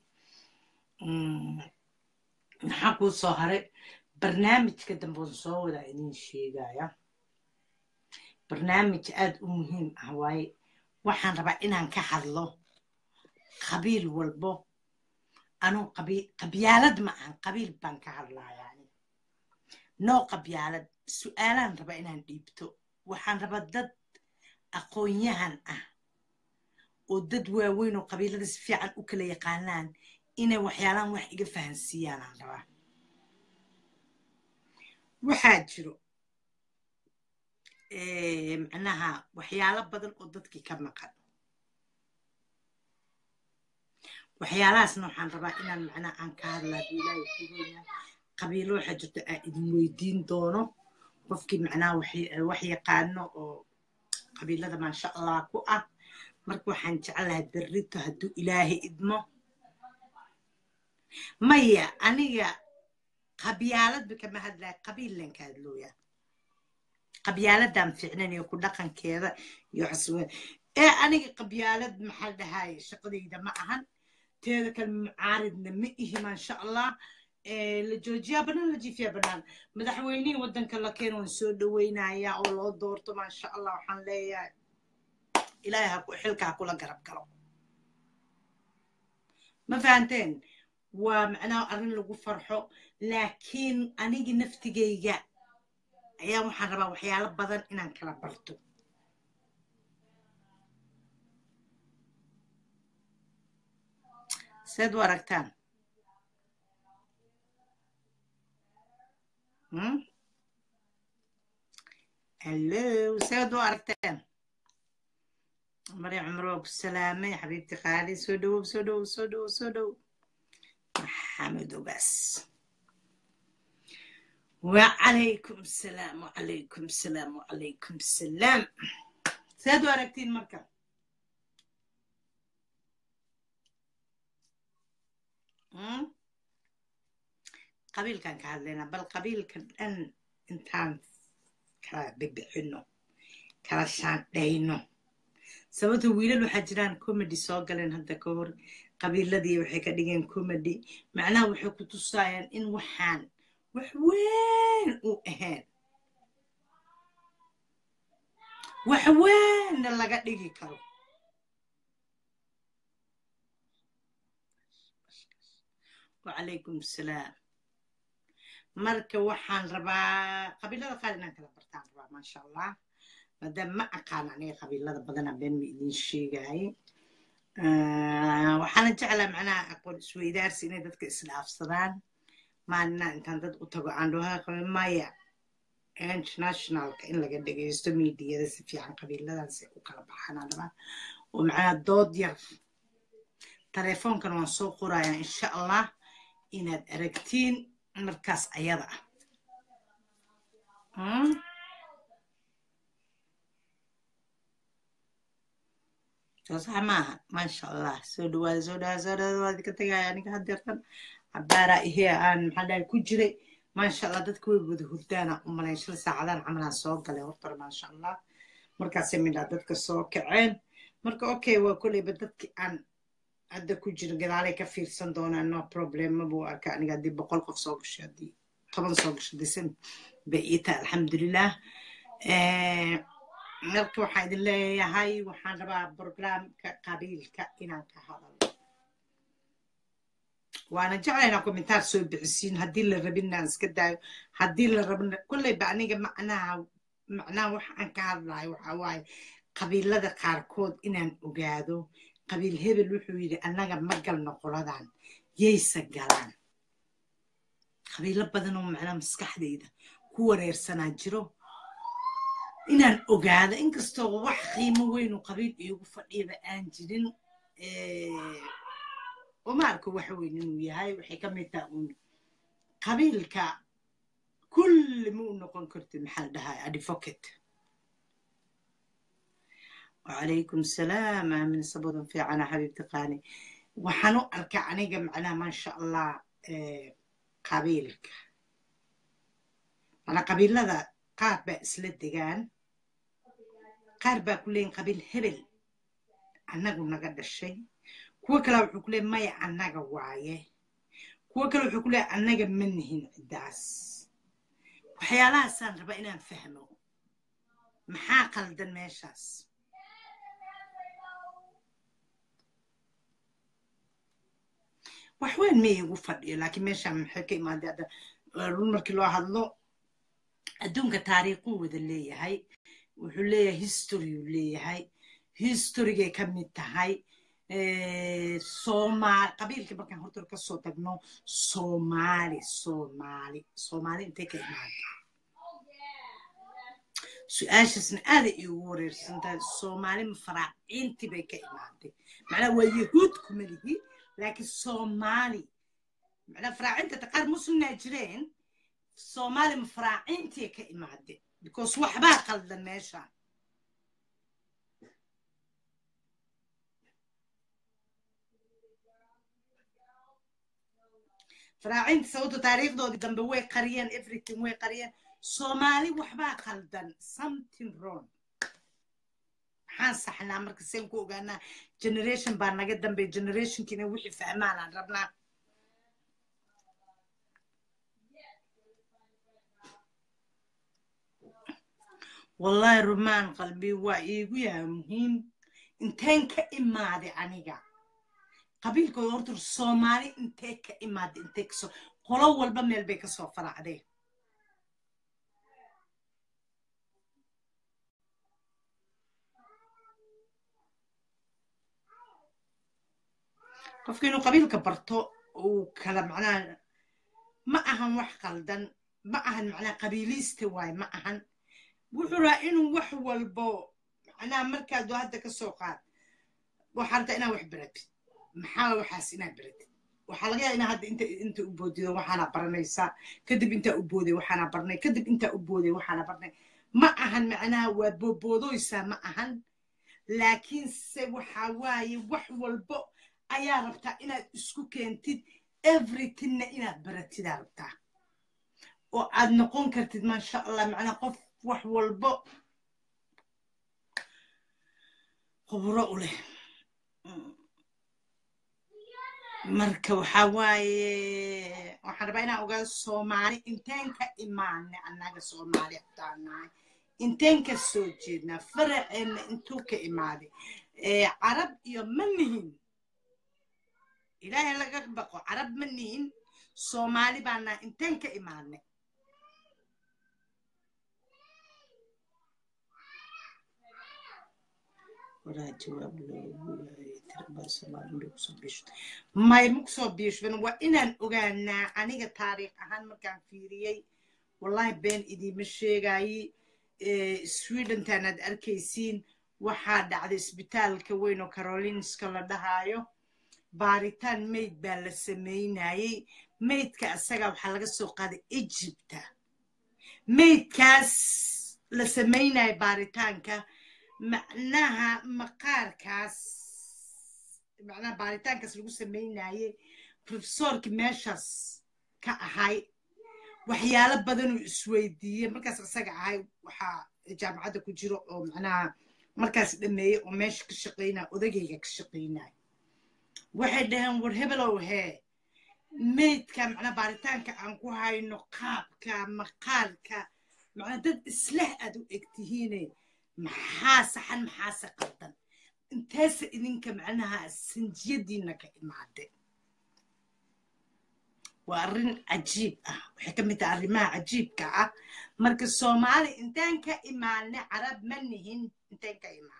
Speaker 1: نحكوا صهرة برنامج كده بنصور إني شيء جاية برنامج مهم هواي وحن ربع إنها كحضله قبيل والبو أنا قبيالد معن قبيل بانك الله يعني نو قبيالد سؤالان ربع إنها ديبتو وحن ربع ضد أقوياهن ودد واوين وقبيلة في عن أكل يقانان إنا وحيالان وح إيجا فهنسيان عن ربع وحاجرو معناها وحيالا بدن وددك كما قد وحيالاس نوحان ربا إنان معنا عن كهلا بيلاي كيدونا قبيلو حاجرت إدن ويدين دونو وفكي معنا وحي قانو قبيلة ما شاء الله كوأ مركو حنجعلها دريتو هدو إلهي إدمو مايا أنيا قبيالات بكما هدلا قبيل لين كادلويا قبيالات دام فعلا يكون لقن كذا يحسون أنا قبيالات محل هاي شقدي إذا ما أهن تذكر المعارض نمئه ما شاء الله لجوجيا بنان لجي فيها بنان مدحويني ودن كلا كانوا نسود وينا يا الله دورته ما شاء الله وحن ليا إلهي حلكها كلها قرب قرب ما فهمتين ومعناه أرن لقو فرحو لكن أنيجي نفتي جيجا يا محربة وحياة بدن إن أنكلا برتو سيد ورقتان هلو سيد ورقتان مريم عمروك السلامة يا حبيبتي خالي سودو محمد وبس وعليكم السلام سيد ورقتين مركب قبيل كان كهذلنا بل قبيل كان أن إنتان كبيبحنو كرشان دينو سبته ويلو حجران كوميدي سوغلين هدا كور قبيل الذي وحي كدغين كوميدي معناه وحي كتصايان إن وحان وحوين وأهان وحوين لغا دغي كرو وعليكم السلام مركا وحان ربا قبيلة قادنا كلا برتان ربا ما شاء الله مادام ما أقان عني قبيلة بدنا بين مئلين شيء وحانا جعل معنا أقول سويدار سيني دادك إسلاف صدان ما أننا إنتان داد أتاقو عندها قبيل مايا international كإن لقد دقيستو ميديا داسي في عن قبيلة دانسي وكلا بحانا ربا ومعنا دود يرف تليفون كانوا نسوق قرايا إن شاء الله إناد أركتين مركز أيضا صح معها ما شاء الله سودوا كتجا يعني كهدرتن عبارة هي عن محل كجري ما شاء الله دتكوي بدهودانا ومن يشل ساعدان عملها سوق له وطر ما شاء الله مركز من دتك سوق عين مركز أوكي وكل بدتك عن هذا كجري قال عليه كفير صندونا no problem ما بو كأني قاعد بقول قف سوق شدي طبعا سوق شدي سن بقيتها الحمد لله مركو حيد الله هاي وحان ربا برنامج قبيل كإنان كهذا وأنا جعلنا كومنتار سوي بعسين هدي اللي ربنا نسكده هدي اللي ربنا كل بعنيجا معناه وحان كهذا وحواي قبيل لذا كاركود إنان أجادو قبيل هبل وحويري أنا مجال نقولان يسجلان قبيل بدنهم معنا مسكح ديدا ku wareersanaa jiro inaan ogaado inkastoo wax qiimo weyn oo qabiil iigu fadhiyaba aan jirin uma arko wax weyn inuu yahay waxay ka mid tahay uun qabiilka kulli ma u noqon kartid maxaa la dhahaa advocate وعليكم السلام من صبر في عنا حبيبتي قاني وحنو أركع عنيقة معنا ما شاء الله قبيلك أنا قبيل هذا قاربة سلدقان قاربة كلين قبيل هبل أنا قلنا قد الشيء كوا كلاو حكولين ما يعناق وعيه كوا كلاو حكولين عناق منهن عداس وحيالها سان ربعنا نفهمه محاقل دن ميشاس waxweyn ma igu fadhiyo laakiin meeshaan maxay ka imaadeen hadda run markii loo hadlo adduunka taariikhuu wada leeyahay wuxuu leeyahay history uu leeyahay historygay ka mid tahay qabiilka markaan horta ka soo tagno soomaali intay ka imaada su-aashaasna aaday iigu wareersan tahay soomaali ma faraaciintii bay ka imaaday macnaha waa yahuud kuma lihi لكن الصومالي معنا فراعنت تقار مسلم ناجرين الصومالي مفراعنتي كإمادة because وحبا قلد الميشان فراعنت سوتو تاريخ دو جنب وي قريان everything وي قريان صومالي وحبا قلدن something wrong صحنا مركز سينكو قالنا generation بارنا قدام بي generation كنا وحي فهمانا ربنا والله رمان قلبي وعيقو يا مهم انتين كإمادي عنيقا قبيلكو يورتر الصومالي انتين كإمادي انتين كسو قلو والبمي البيك صوفر عليه qofka inuu qabiilka barto uu kala macnaa ma ahan wax qaldan ma ahan macnaa qabiiliiste waay ma ahan wuxuu raa inuu wax walbo macnaa markaad hadda ka soo qaad waxaa rabtaa inaad wax baratid maxaa waxaas inaad baratid waxaa laga yaabaa inaad hadda inta u boodido waxaana baranaysaa kadib intaa u booday waxaana barnay kadib intaa u booday waxaana barnay ma ahan macnaa waa booboodoysaa ma ahan laakiinse waxaa waaye wax walbo ayaa rabtaa inaad isku keentid everythingna inaad baratidaa rabtaa oo aad noqon kartid maasha allah macnaa qof wax walbo khubro u leh marka waxaa waaye waxaan rabaa inaan ogaado soomaali inteen ka imaanay annaga soomaali hataanahay inteen ka soo jeednaa faraceenna intuu ka imaaday carab iyo ma nihin إلهي لقاك بقو عرب منين صومالي بانا انتين كإيماني ولا جواب تربى صومالي مكسو بيش ما يمكسو بيش بنا وإنان أغانا عنيقة تاريخ أهان مكان فيريي والله بين إدي مشيغاي سويدن تاند أركيسين وحاد على اسبتال كوينو كارولينسكا لدهايو baaritaan mayd baa la sameynayay maydka asaga waxaa laga soo qaaday Egypta maydkaas la sameynayay baaritaanka macnaha maqaarkaas macnaha baaritaankaas lagu sameynayay professorki meeshaas ka ahay waxyaalo badan uu isweydiiyey markaas asaga ahay waxaa jaamacadda ku jiro oo macnaha markaas dhameeyay oo meesha ka shaqeynaya odagayga ka shaqeynaya waxay dhaheen war hebelow hee maydka macnaa baaritaanka aan ku hayno qaabka maqaalka macnaa dad isleh aad u egtihiine maxaa saxan maxaase qaldan inteese idinka macnaha sinjiyadiina ka imaade waa arrin cajiib ah waxay ka mid tahay arrimaha cajiibka ah marka soomaali intaan ka imaanay carab ma nihin intaan ka imaanay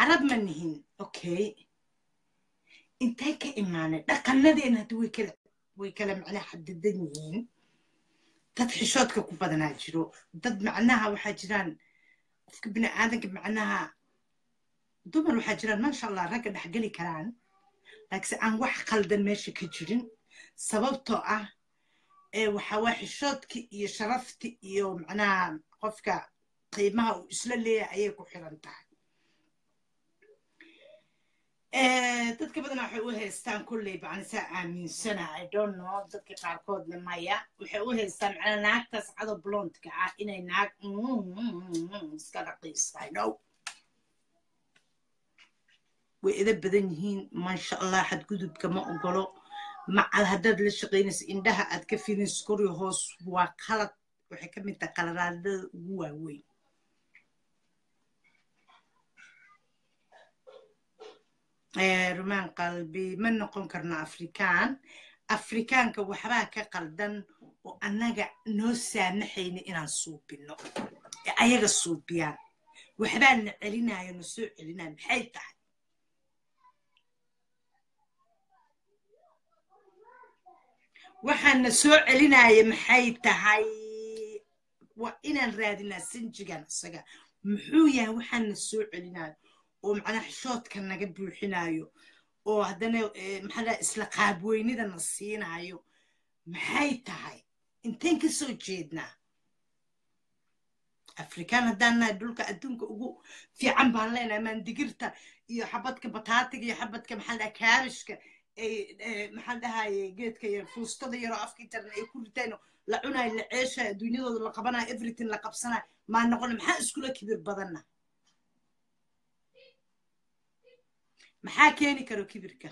Speaker 1: carab ma nihin okay intay ka imaanay dhaqanadeena hadda way kala macnaha xadidan yihiin dad xishoodka ku badanaa jiro dad macnaha waxaa jiraan qofka bini aadanka macnaha dumar waxaa jiraan maasha allah ragga dhexgeli karaan laakiinse aan wax qaldan meesha ka jirin sababtoo ah waxaa waa xishoodki iyo sharafti iyo macnaha qofka qiimaha uu isla leeyahay ayay ku xiran tahay dadka badan waxay u haystaan kulley bacnisaa aaminsana I don't know dadka qaarkoodna maya waxay u haystaan macnaha naagtaas cado blondka ah inay naag iska dhaqiistahay no way ida badan yihiin maasha allah xadgudubka ma ogolo macal haddaad la shaqaynaysa indhaha aad ka fiirinaysa kor iyo hoos waa qalad waxay ka mid tahay qaladaadada ugu waaweyn rumaan qalbi ma noqon karno afrikaanka waxbaa ka qaldan oo annaga noo saamaxayna inaan suubino ee ayaga suubiyaan waxbaa na celinayo na soo celinayo maxay tahay waxaan na soo celinaya maxay tahay waa inaan raadinaa sinjigan isaga muxuu yahay waxaan na soo celinayo oo macnaha xishoodka naga buuxinayo oo haddana maxaa isla qaabweynida na siinayo maxay tahay inteen ka soo jeednaa afrikaan haddaan nahay dhulka adduunka ugu fiican baan leenahay maandigirta iyo xabadka bataatiga iyo xabadka maxaa dhaha kaabishka maxaa dhahaye geedka yar fuustada yaroo afkii jarna ay ku ritaano la cunayo la ceeshayo adduunyadooda la qabanayo everything la qabsanayo maa noqona maxaa iskula kibir badanna maxaa keeni karo kibirka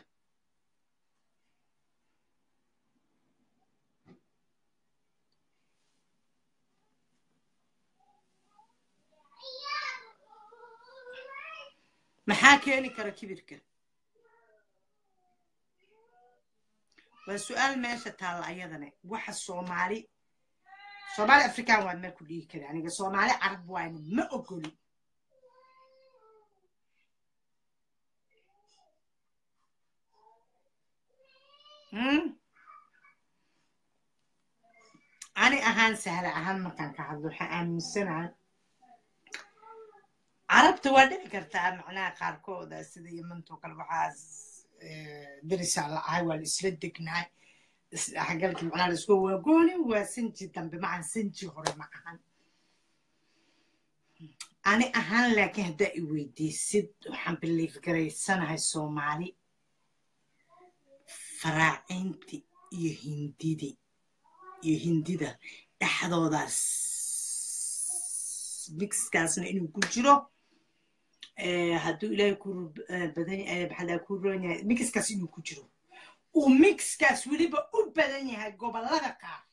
Speaker 1: maxaa keeni karo kibirka waa su-aal meesha taalla ayadane waxa soomaali afrikaan waa meel ku dhihi kara aniga soomaali carab waayna ma ogoli ani ahaan sahla ahaan markaan ka hadlo waxaan aaminsanahay carabta waa dhici kartaa macnaha qaarkooda sida yamantoo kale waxaas darisaa la ahay waa la isla degnaay isdhexgalkii macnaha la isku waagooni waa sinji dambe macan sinji hore ma ahan ani ahaan laakiin haddaa i weydiisid waxaan biliif garaysanahay soomaali faraacinti iyo hindida dhexdoodaas mixkaasna inuu ku jiro hadduu ilaahay ku badan maxaa ku roon yahay mixkaas inuu ku jiro uu mixkaas weliba u badan yahay gobollada qaar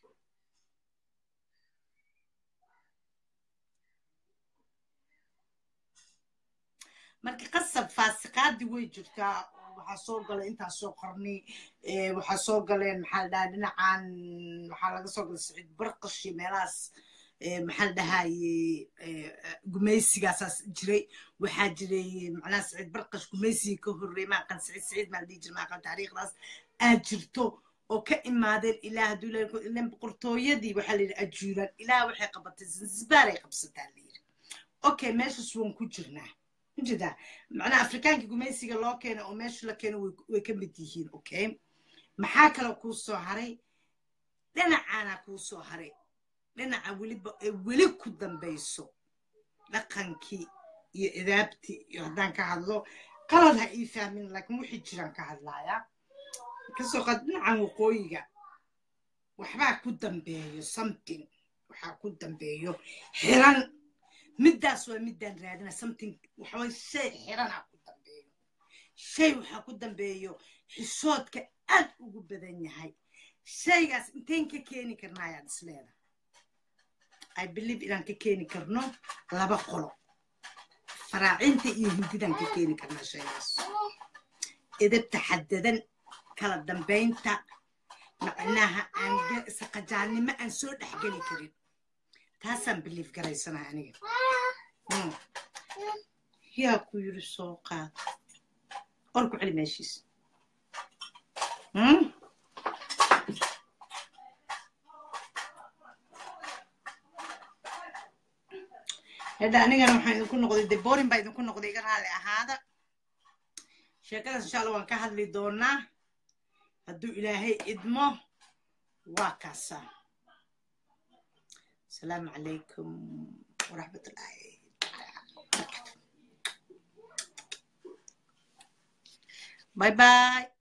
Speaker 1: marka qasab faasiqaadii way jirtaa waxaa soo galay intaas soo qornay waxaa soo galeen maxaa la dhahaa dhinacan waxaa laga soo galay saciid barqashi meelahaas maxaa la dhahaye gumaysigaasaas jiray waxaa jiray macnaha saciid barqash gumaysigii ka horreeyay maaqan saciid maa la dhihi jira maaqan taariikhdaas aad jirto oo ka imaadeen ilaa hadduu ilan boqortooyadii waxaa la yidhi ajuuran ilaa waxay qabatay zanzibaaray qabsataa la yidhi okay meeshaas waan ku jirnaa jida macnaha afrikaanka gumaysiga loo keeno oo meesha la keeno way ka mid yihiin okay maxaa kale kuu soo haray dhinacaana kuu soo haray dhinaca weliba ee weli ku dambayso dhaqankii iyo idaabtii iyo haddaan ka hadlo qalad ha ii fahmin laakiin wixii jiraan ka hadlayaa kasoo qaad dhinacan waqooyiga waxbaa ku dambeeyo something waxaa ku dambeeyo xiran middaas waa middaan raadina something waxaway shay xiranaa ku dambeeyo shay waxaa ku dambeeyo xishoodka aad ugu badan yahay shaygaas inteen ka keeni karna ayaad isleeda I believe inaan ka keeni karno laba qolo faraacinta iyo hindidaan ka keeni karnaa shaygaas edabta xadadan kala dambaynta macnaha aan saqajaannimo aan soo dhexgeli karin taasaan belief garaysanaha aniga yaa ku yiri soo qaad or ku celi meeshiis هذا أنا كان حين يكون نقضي دبورين بعد يكون نقضي كان هذا شكرا إن شاء الله وان كهذا اللي دورنا هدو إلهي إدمه واكاسا السلام عليكم ورحمة الله وبركاته باي باي